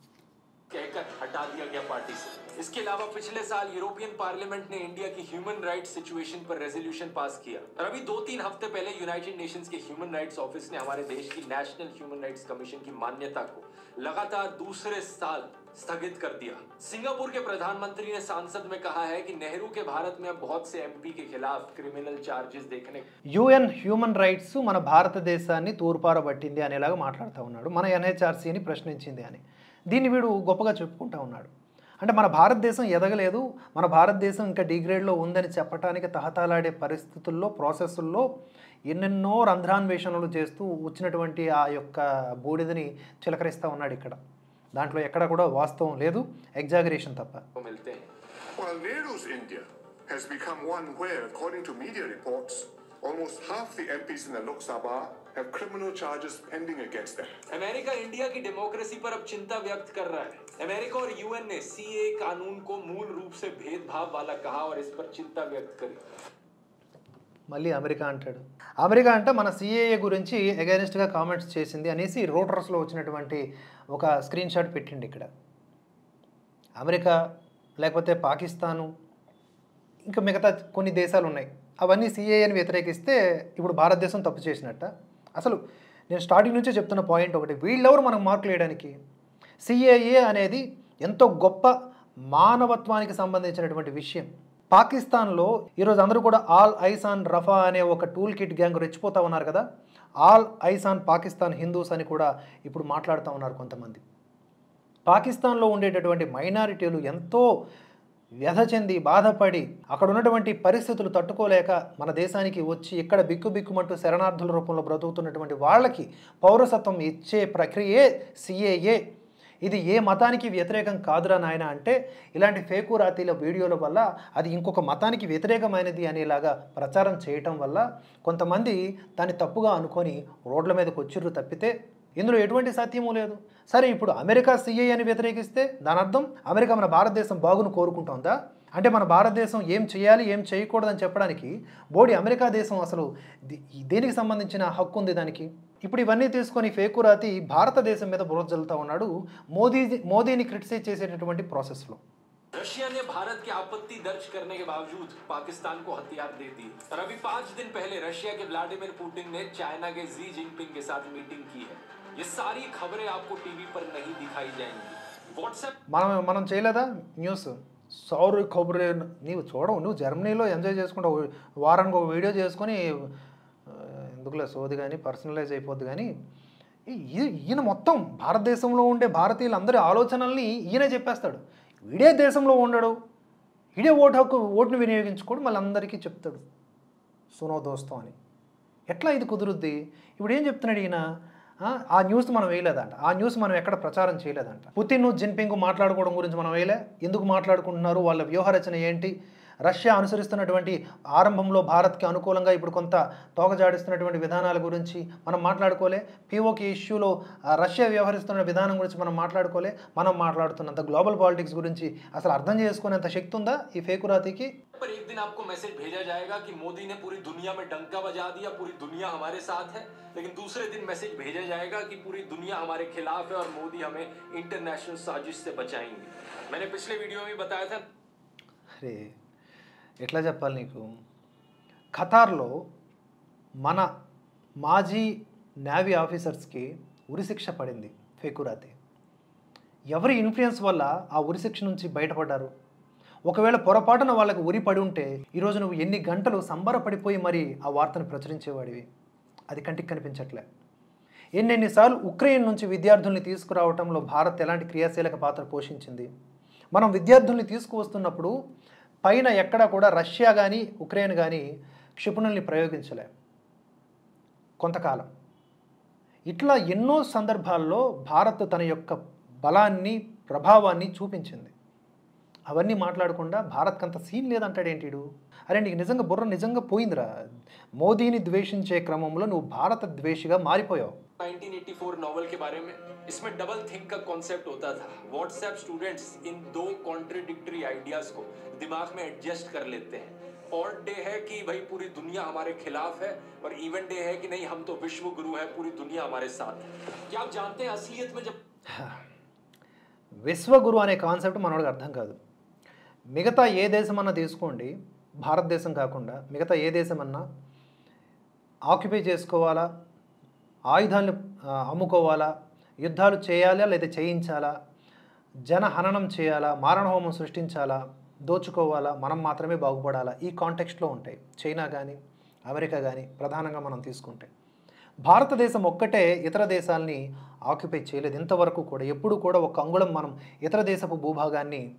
कहकर हटा दिया गया पार्टी से। इसके अलावा पिछले साल यूरोपियन पार्लियामेंट ने इंडिया की ह्यूमन राइट्स सिचुएशन पर रेजोल्यूशन पास किया और अभी दो तीन हफ्ते पहले यूनाइटेड नेशंस के ह्यूमन राइट्स ऑफिस ने हमारे देश की नेशनल ह्यूमन राइट्स कमीशन की मान्यता को लगातार दूसरे साल स्थगित कर दिया। सिंगापुर के प्रधानमंत्री ने सांसद में कहा है कि नेहरू के भारत में अब बहुत से एमपी के खिलाफ क्रिमिनल चार्जेस देखने యూఎన్ హ్యూమన్ రైట్స్ మన భారతదేశాన్ని తూర్పారబట్టింది అనేలాగా మాట్లాడుతూ ఉన్నాడు. మన ఎన్హెచ్ఆర్సీని ప్రశ్నించింది అని దీన్ని వీడు గొప్పగా చెప్పుకుంటూ ఉన్నాడు. అంటే మన భారతదేశం ఎదగలేదు, మన భారతదేశం ఇంకా డిగ్రేడ్లో ఉందని చెప్పడానికి తహతలాడే పరిస్థితుల్లో, ప్రాసెస్ల్లో ఎన్నెన్నో రంధ్రాన్వేషణలు చేస్తూ వచ్చినటువంటి ఆ యొక్క బూడిదని చిలకరిస్తూ ఉన్నాడు ఇక్కడ. దాంట్లో ఎక్కడ కూడా వాస్తవం లేదు, ఎగ్జాగరేషన్ తప్ప. Well, Nehru's India has become one where, according to media reports, almost half the M Ps in the Lok Sabha have criminal charges pending against them. America India की डेमोक्रेसी पर अब चिंता व्यक्त कर रहा है. अमेरिका और यूएन ने सीए कानून को मूल रूप से भेदभाव वाला कहा और इस पर चिंता व्यक्त करी. మళ్ళీ అమెరికా అంటాడు. అమెరికా అంటే మన సిఏఏ గురించి అగైనెస్ట్గా కామెంట్స్ చేసింది అనేసి రోటర్స్లో వచ్చినటువంటి ఒక స్క్రీన్ షాట్ పెట్టిండి ఇక్కడ. అమెరికా లేకపోతే పాకిస్తాను ఇంకా మిగతా కొన్ని దేశాలు ఉన్నాయి, అవన్నీ సిఏఏని వ్యతిరేకిస్తే ఇప్పుడు భారతదేశం తప్పు చేసినట్ట. అసలు నేను స్టార్టింగ్ నుంచే చెప్తున్న పాయింట్ ఒకటి, వీళ్ళెవరు మనకు మార్కులు వేయడానికి? సిఏఏ అనేది ఎంతో గొప్ప మానవత్వానికి సంబంధించినటువంటి విషయం. పాకిస్తాన్లో ఈరోజు అందరూ కూడా ఆల్ ఐస్ ఆన్ రఫా అనే ఒక టూల్ కిట్ గ్యాంగ్ రెచ్చిపోతూ ఉన్నారు కదా, all eyes on Pakistan Hindus అని కూడా ఇప్పుడు మాట్లాడుతూ ఉన్నారు కొంతమంది. పాకిస్తాన్లో ఉండేటటువంటి మైనారిటీలు ఎంతో వ్యధ చెంది బాధపడి అక్కడ ఉన్నటువంటి పరిస్థితులు తట్టుకోలేక మన దేశానికి వచ్చి ఇక్కడ బిక్కు బిక్కుమంటూ శరణార్థుల రూపంలో బ్రతుకుతున్నటువంటి వాళ్ళకి పౌరసత్వం ఇచ్చే ప్రక్రియే సిఏఏ. ఇది ఏ మతానికి వ్యతిరేకం కాదురా నాయన అంటే ఇలాంటి ఫేకురాతీల వీడియోల వల్ల అది ఇంకొక మతానికి వ్యతిరేకమైనది అనేలాగా ప్రచారం చేయటం వల్ల కొంతమంది దాన్ని తప్పుగా అనుకొని రోడ్ల మీదకి వచ్చిర్రు తప్పితే ఇందులో ఎటువంటి సత్యమూ లేదు. సరే, ఇప్పుడు అమెరికా సిఏఏని వ్యతిరేకిస్తే దాని అర్థం అమెరికా మన భారతదేశం బాగును కోరుకుంటుందా? అంటే మన భారతదేశం ఏం చేయాలి ఏం చేయకూడదని చెప్పడానికి బోడి అమెరికా దేశం అసలు దేనికి సంబంధించిన హక్కు ఉంది దానికి? ఇప్పుడు ఇవన్నీ తీసుకొని ఫేకురాతి భారతదేశం మీద బురద జల్లుతూ ఉన్నాడు మోదీ మోదీని క్రిటిసైజ్ చేసేటటువంటి ప్రాసెస్లో. रशिया ने भारत की आपत्ति दर्ज करने के बावजूद पाकिस्तान को हथियार दे दी और अभी पांच दिन पहले रशिया के व्लादिमीर पुतिन ने चाइना के जी जिनपिंग के साथ मीटिंग की है. ये सारी खबरें आपको टीवी पर नहीं दिखाई जाएंगी. व्हाट्सएप మనం మనం చేయలేదా న్యూస్? సౌరు ఖబరే నీవు చూడవు, నువ్వు జర్మనీలో ఎంజాయ్ చేసుకుంటావు, వారానికి ఒక వీడియో చేసుకొని ఎందుకులే సోది కానీ పర్సనలైజ్ అయిపోద్ది. కానీ ఈయన మొత్తం భారతదేశంలో ఉండే భారతీయులందరి ఆలోచనల్ని ఈయనే చెప్పేస్తాడు. వీడే దేశంలో ఉండడు, వీడే ఓటు హక్కు ఓటును వినియోగించుకోడు, మళ్ళీ అందరికీ చెప్తాడు సునో దోస్తం అని. ఎట్లా ఇది కుదురుద్ది? ఇప్పుడు ఏం చెప్తున్నాడు ఈయన? ఆ న్యూస్ మనం వేయలేదంట, ఆ న్యూస్ మనం ఎక్కడ ప్రచారం చేయలేదంట. పుతిన్ జిన్పింగ్ మాట్లాడుకోవడం గురించి మనం వేయలే. ఎందుకు మాట్లాడుకుంటున్నారు, వాళ్ళ వ్యూహరచన ఏంటి, రష్యా అనుసరిస్తున్నటువంటి ఆరంభంలో భారత్కి అనుకూలంగా ఇప్పుడు కొంత తోకజాడిస్తున్నటువంటి విధానాల గురించి మనం మాట్లాడుకోలే. పీఓకే ఇష్యూలో రష్యా వ్యవహరిస్తున్న విధానం గురించి మనం మాట్లాడుకోలే. మనం మాట్లాడుతున్నంత గ్లోబల్ పాలిటిక్స్ గురించి అసలు అర్థం చేసుకునేంత శక్తి ఉందా ఈ ఫేకురాతికి? पर एक दिन आपको मैसेज भेजा जाएगा कि मोदी ने पूरी दुनिया में डंका बजा दिया, पूरी दुनिया हमारे साथ है, लेकिन दूसरे दिन मैसेज भेजा जाएगा कि पूरी दुनिया हमारे खिलाफ है और मोदी हमें इंटरनेशनल साजिश से बचाएंगे. मैंने पिछले वीडियो में बताया था. अरे ఎట్లా చెప్పాలి నీకు? ఖతార్లో మన మాజీ నేవీ ఆఫీసర్స్కి ఉరిశిక్ష పడింది ఫేకురాతి. ఎవరి ఇన్ఫ్లుయెన్స్ వల్ల ఆ ఉరిశిక్ష నుంచి బయటపడ్డారు? ఒకవేళ పొరపాటున వాళ్ళకి ఉరి పడి ఉంటే ఈరోజు నువ్వు ఎన్ని గంటలు సంబరపడిపోయి మరి ఆ వార్తను ప్రచురించేవాడివి? అది కంటికి కనిపించట్లే. ఎన్నెన్నిసార్లు ఉక్రెయిన్ నుంచి విద్యార్థుల్ని తీసుకురావడంలో భారత్ ఎలాంటి క్రియాశీలక పాత్ర పోషించింది? మనం విద్యార్థుల్ని తీసుకువస్తున్నప్పుడు పైన ఎక్కడా కూడా రష్యా కానీ ఉక్రెయిన్ కానీ క్షిపణుల్ని ప్రయోగించలే కొంతకాలం. ఇట్లా ఎన్నో సందర్భాల్లో భారత్ తన యొక్క బలాన్ని ప్రభావాన్ని చూపించింది. అవన్నీ మాట్లాడకుండా భారత్కి అంత సీన్ లేదంటాడేంటిడు? అరే నీకు నిజంగా బుర్ర నిజంగా పోయిందిరా. మోదీని ద్వేషించే క్రమంలో నువ్వు భారత ద్వేషిగా మారిపోయావు. नाइनटीन एटी फोर नॉवल के बारे में, इसमें डबल थिंक का कॉन्सेप्ट होता था. व्हाट्सएप स्टूडेंट्स इन दो कॉन्ट्रडिक्टरी आइडियाज को दिमाग में एडजस्ट कर लेते हैं. ऑड डे है कि भाई पूरी दुनिया हमारे खिलाफ है और इवन डे है कि नहीं हम तो विश्व गुरु है, पूरी दुनिया हमारे साथ है. क्या आप जानते हैं असलियत में जब విశ్వగురు అనే కాన్సెప్ట్ మనోడికి అర్థం కాదు. మిగతా ఏ దేశమన్నా తీసుకోండి, భారతదేశం కాకుండా మిగతా ఏ దేశమన్నా ఆక్యుపై చేసుకోవాలా, ఆయుధాలను అమ్ముకోవాలా, యుద్ధాలు చేయాలా లేదా చేయించాలా, జనహననం చేయాలా, మారణహోమం సృష్టించాలా, దోచుకోవాలా, మనం మాత్రమే బాగుపడాలా, ఈ కాంటెక్స్ట్లో ఉంటాయి. చైనా కానీ అమెరికా కానీ ప్రధానంగా మనం తీసుకుంటే భారతదేశం ఒక్కటే ఇతర దేశాలని ఆక్యుపై చేయలేదు ఇంతవరకు కూడా. ఎప్పుడు కూడా ఒక అంగుళం మనం ఇతర దేశపు భూభాగాన్ని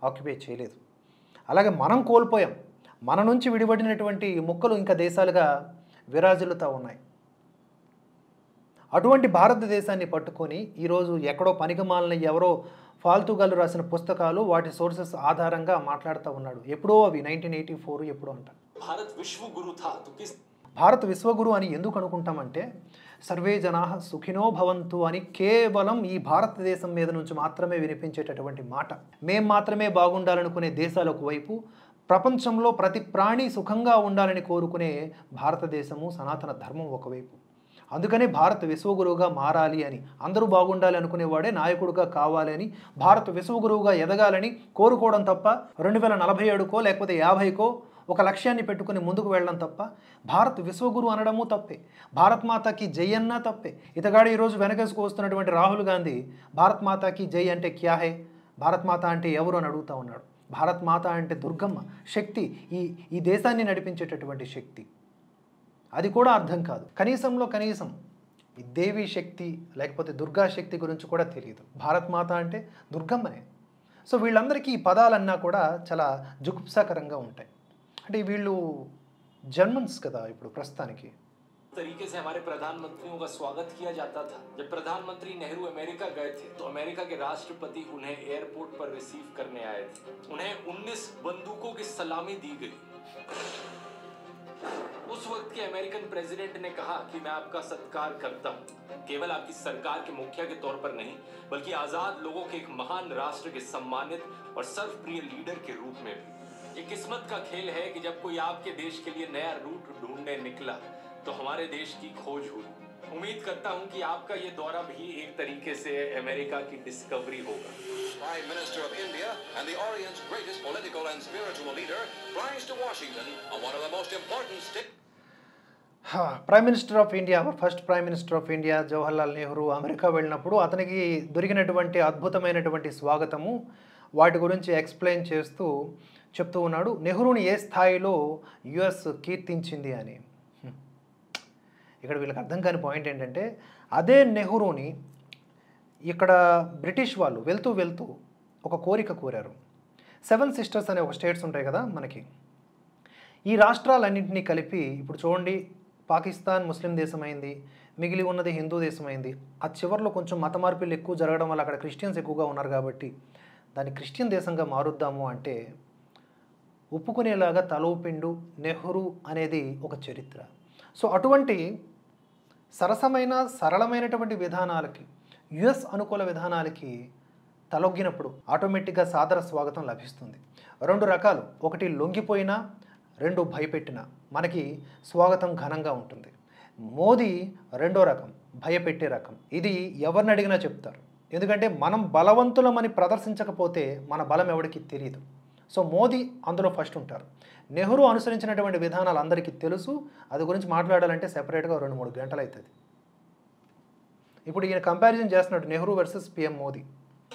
ఆక్యుపై చేయలేదు. అలాగే మనం కోల్పోయాం. మన నుంచి విడిపడినటువంటి ముక్కలు ఇంకా దేశాలుగా విరాజిల్లుతూ ఉన్నాయి. అటువంటి భారతదేశాన్ని పట్టుకొని ఈరోజు ఎక్కడో పనికిమాలిన ఎవరో ఫాల్తుగాలు రాసిన పుస్తకాలు వాటి సోర్సెస్ ఆధారంగా మాట్లాడుతూ ఉన్నాడు. ఎప్పుడో అవి నైన్టీన్ ఎయిటీ ఫోర్ ఎప్పుడో అంట. भारत विश्व गुरु था तो किस భారత్ విశ్వగురు అని ఎందుకు అనుకుంటామంటే సర్వే జనా సుఖినో భవంతు అని కేవలం ఈ భారతదేశం మీద నుంచి మాత్రమే వినిపించేటటువంటి మాట. మేం మాత్రమే బాగుండాలనుకునే దేశాలకు వైపు, ప్రపంచంలో ప్రతి ప్రాణి సుఖంగా ఉండాలని కోరుకునే భారతదేశము సనాతన ధర్మం ఒకవైపు. అందుకనే భారత్ విశ్వగురువుగా మారాలి అని, అందరూ బాగుండాలి అనుకునేవాడే నాయకుడుగా కావాలి అని, భారత్ విశ్వగురువుగా ఎదగాలని కోరుకోవడం తప్ప రెండు వేల నలభై ఏడుకో లేకపోతే యాభైకో ఒక లక్ష్యాన్ని పెట్టుకుని ముందుకు వెళ్ళడం తప్ప భారత్ విశ్వగురు అనడము తప్పే. భారత్ మాతాకి జై అన్నా తప్పే. ఇతగాడు ఈరోజు వెనకేసుకు వస్తున్నటువంటి రాహుల్ గాంధీ భారత్ మాతాకి జై అంటే క్యా హే, భారత్ మాత అంటే ఎవరు అని అడుగుతూ ఉన్నాడు. భారత్ మాత అంటే దుర్గమ్మ శక్తి, ఈ ఈ దేశాన్ని నడిపించేటటువంటి శక్తి. అది కూడా అర్థం కాదు. కనీసంలో కనీసం ఈ దేవి శక్తి లేకపోతే దుర్గా శక్తి గురించి కూడా తెలియదు. భారత్ మాత అంటే దుర్గమ్మనే. సో వీళ్ళందరికీ ఈ పదాలన్నా కూడా చాలా జుగుప్సాకరంగా ఉంటాయి. అంటే వీళ్ళు జర్మన్స్ కదా ఇప్పుడు ప్రస్తుతానికి. तरीके से हमारे प्रधानमंत्रियों का स्वागत किया जाता था। जब प्रधानमंत्री नेहरू अमेरिका गए थे तो अमेरिका के राष्ट्रपति उन्हें एयरपोर्ट पर रिसीव करने आए थे। उन्हें उन्नीस बंदूकों की सलामी दी गई। उस वक्त के अमेरिकन प्रेसिडेंट ने कहा कि मैं आपका सत्कार करता हूं, केवल आपकी सरकार के मुखिया के तौर पर नहीं बल्कि आजाद लोगों के एक महान राष्ट्र के सम्मानित और सर्वप्रिय लीडर के रूप में भी। ये किस्मत का खेल है कि जब कोई आपके देश के लिए नया रूट ढूंढने निकला तो हमारे देश की खोज हुई। उम्मीद करता हूं कि आपका ये दौरा भी एक तरीके से अमेरिका की डिस्कवरी होगा। Prime Minister of India and the Orient's greatest political and spiritual leader flies to Washington on one of the most important state. Prime minister of India, first prime minister of India Jawaharlal Nehru America వెళ్ళినప్పుడు అతనికి దొరికినటువంటి అద్భుతమైనటువంటి స్వాగతము వాటి గురించి explain చేస్తూ చెప్తూ ఉన్నాడు. నెహ్రూని ఏ స్థాయిలో యుఎస్ కీర్తించింది అని. ఇక్కడ వీళ్ళకి అర్థం కాని పాయింట్ ఏంటంటే అదే నెహ్రూని ఇక్కడ బ్రిటిష్ వాళ్ళు వెళ్తూ వెళ్తూ ఒక కోరిక కోరారు. సెవెన్ సిస్టర్స్ అనే ఒక స్టేట్స్ ఉంటాయి కదా మనకి. ఈ రాష్ట్రాలన్నింటినీ కలిపి ఇప్పుడు చూడండి, పాకిస్తాన్ ముస్లిం దేశమైంది, మిగిలి ఉన్నది హిందూ దేశమైంది. ఆ చివరిలో కొంచెం మత మార్పులు ఎక్కువ జరగడం వల్ల అక్కడ క్రిస్టియన్స్ ఎక్కువగా ఉన్నారు కాబట్టి దాన్ని క్రిస్టియన్ దేశంగా మారుద్దాము అంటే ఒప్పుకునేలాగా తలోపిండు నెహ్రూ అనేది ఒక చరిత్ర. సో అటువంటి సరసమైన సరళమైనటువంటి విధానాలకి, యుఎస్ అనుకూల విధానాలకి తలొగ్గినప్పుడు ఆటోమేటిక్గా సాదర స్వాగతం లభిస్తుంది. రెండు రకాలు, ఒకటి లొంగిపోయినా, రెండు భయపెట్టినా మనకి స్వాగతం ఘనంగా ఉంటుంది. మోదీ రెండో రకం, భయపెట్టే రకం. ఇది ఎవరిని అడిగినా చెప్తారు. ఎందుకంటే మనం బలవంతులమని ప్రదర్శించకపోతే మన బలం ఎవరికి తెలియదు. సో మోదీ అందులో ఫస్ట్ ఉంటారు. నెహ్రూ అనుసరించినటువంటి విధానాలు అందరికీ తెలుసు. అది గురించి మాట్లాడాలంటే సెపరేట్గా రెండు మూడు గంటలు అవుతుంది. ఇప్పుడు ఈయన కంపారిజన్ చేస్తున్నాడు నెహ్రూ వర్సెస్ పిఎం మోదీ.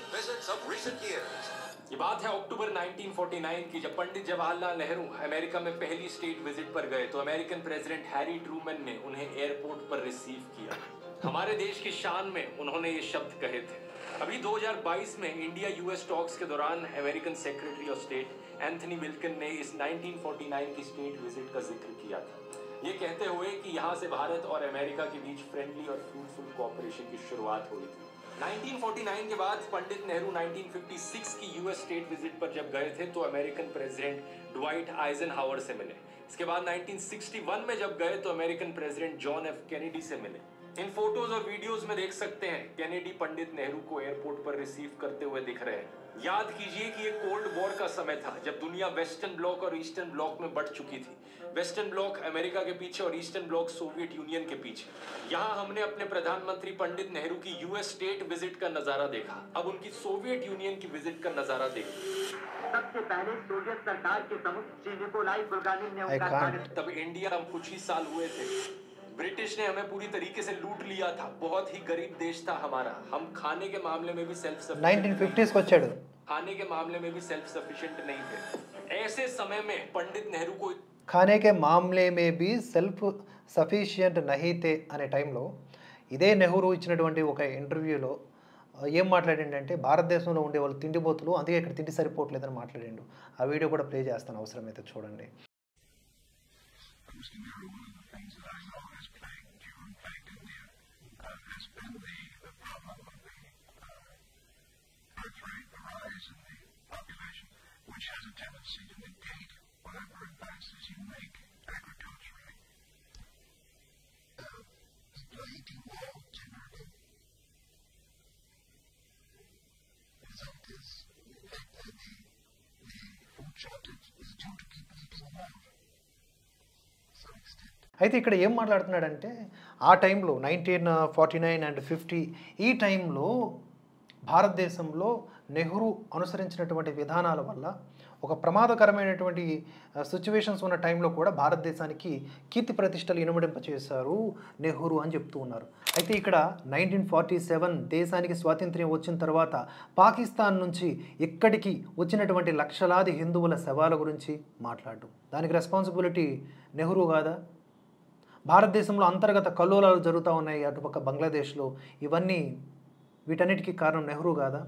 ये बात है अक्टूबर नाइनटीन फोर्टी नाइन की, जब पंडित जवाहरलाल नेहरू अमेरिका में पहली स्टेट विजिट पर गए तो अमेरिकन प्रेसिडेंट हैरी ट्रूमैन ने उन्हें एयरपोर्ट पर रिसीव किया। हमारे देश की शान में उन्होंने ये शब्द कहे थे। अभी दो हज़ार बाईस में इंडिया यूएस टॉक्स के दौरान American secretary of state Anthony Blinken ने इस नाइनटीन फोर्टी नाइन की स्टेट विजिट का जिक्र किया था, ये कहते हुए कि यहाँ से भारत और अमेरिका के बीच फ्रेंडली और फ्रूटफुल कोऑपरेशन की शुरुआत हुई थी। नाइनटीन फोर्टी नाइन के बाद Pandit Nehru nineteen fifty six की यूएस स्टेट विजिट पर जब गए थे तो अमेरिकन प्रेसिडेंट ड्वाइट आइजनहावर से मिले। इसके बाद नाइनटीन सिक्सटी वन में जब गए तो American president John F Kennedy से मिले। इन फोटोज और वीडियोस में देख सकते हैं कैनेडी पंडित नेहरू को एयरपोर्ट पर रिसीव करते हुए दिख रहे हैं। याद कीजिए कि ये कोल्ड वॉर का समय था जब दुनिया वेस्टर्न ब्लॉक और ईस्टर्न ब्लॉक में बंट चुकी थी। वेस्टर्न ब्लॉक अमेरिका के पीछे और ईस्टर्न ब्लॉक सोवियत यूनियन के पीछे। यहाँ हमने अपने प्रधानमंत्री पंडित नेहरू की यूएस स्टेट विजिट का नजारा देखा, अब उनकी सोवियत यूनियन की विजिट का नजारा देखा। सबसे पहले सोवियत सरकार के प्रमुख श्री निकोलाई बुल्गारिन ने उनका स्वागत। तब इंडिया हम कुछ ही साल हुए थे, ब्रिटिश ने हमें पूरी तरीके से लूट लिया था। बहुत ही गरीब देश था हमारा। हम खाने के मामले में भी सेल्फ सफिशिएंट నైన్టీన్ ఫిఫ్టీస్కి వచ్చాడు. खाने के मामले में भी सेल्फ सफिशिएंट नहीं थे। ऐसे समय में पंडित नेहरू को ఖానే కే మామ్లే మే బీ సెల్ఫ్ సఫిషియంట్ నహీ తే అనే టైంలో ఇదే నెహ్రూ ఇచ్చినటువంటి ఒక ఇంటర్వ్యూలో ఏం మాట్లాడిండంటే భారతదేశంలో ఉండే వాళ్ళు తిండిపోతులు, అందుకే ఇక్కడ తిండి సరిపోవట్లేదని మాట్లాడిండు. ఆ వీడియో కూడా ప్లే చేస్తాను, అవసరమైతే చూడండి. అయితే ఇక్కడ ఏం మాట్లాడుతున్నాడంటే ఆ టైంలో nineteen forty nine and fifty ఈ టైంలో భారతదేశంలో నెహ్రూ అనుసరించినటువంటి విధానాల వల్ల ఒక ప్రమాదకరమైనటువంటి సిచ్యువేషన్స్ ఉన్న టైంలో కూడా భారతదేశానికి కీర్తి ప్రతిష్టలు ఇనుమడింపచేశారు నెహ్రూ అని చెప్తూ ఉన్నారు. అయితే ఇక్కడ నైన్టీన్ ఫార్టీ సెవెన్ దేశానికి స్వాతంత్ర్యం వచ్చిన తర్వాత పాకిస్తాన్ నుంచి ఇక్కడికి వచ్చినటువంటి లక్షలాది హిందువుల శవాల గురించి మాట్లాడడం, దానికి రెస్పాన్సిబిలిటీ నెహ్రూ కాదా? భారతదేశంలో అంతర్గత కల్లోలాలు జరుగుతూ ఉన్నాయి అటుపక్క బంగ్లాదేశ్లో, ఇవన్నీ వీటన్నిటికీ కారణం నెహ్రూ కాదా?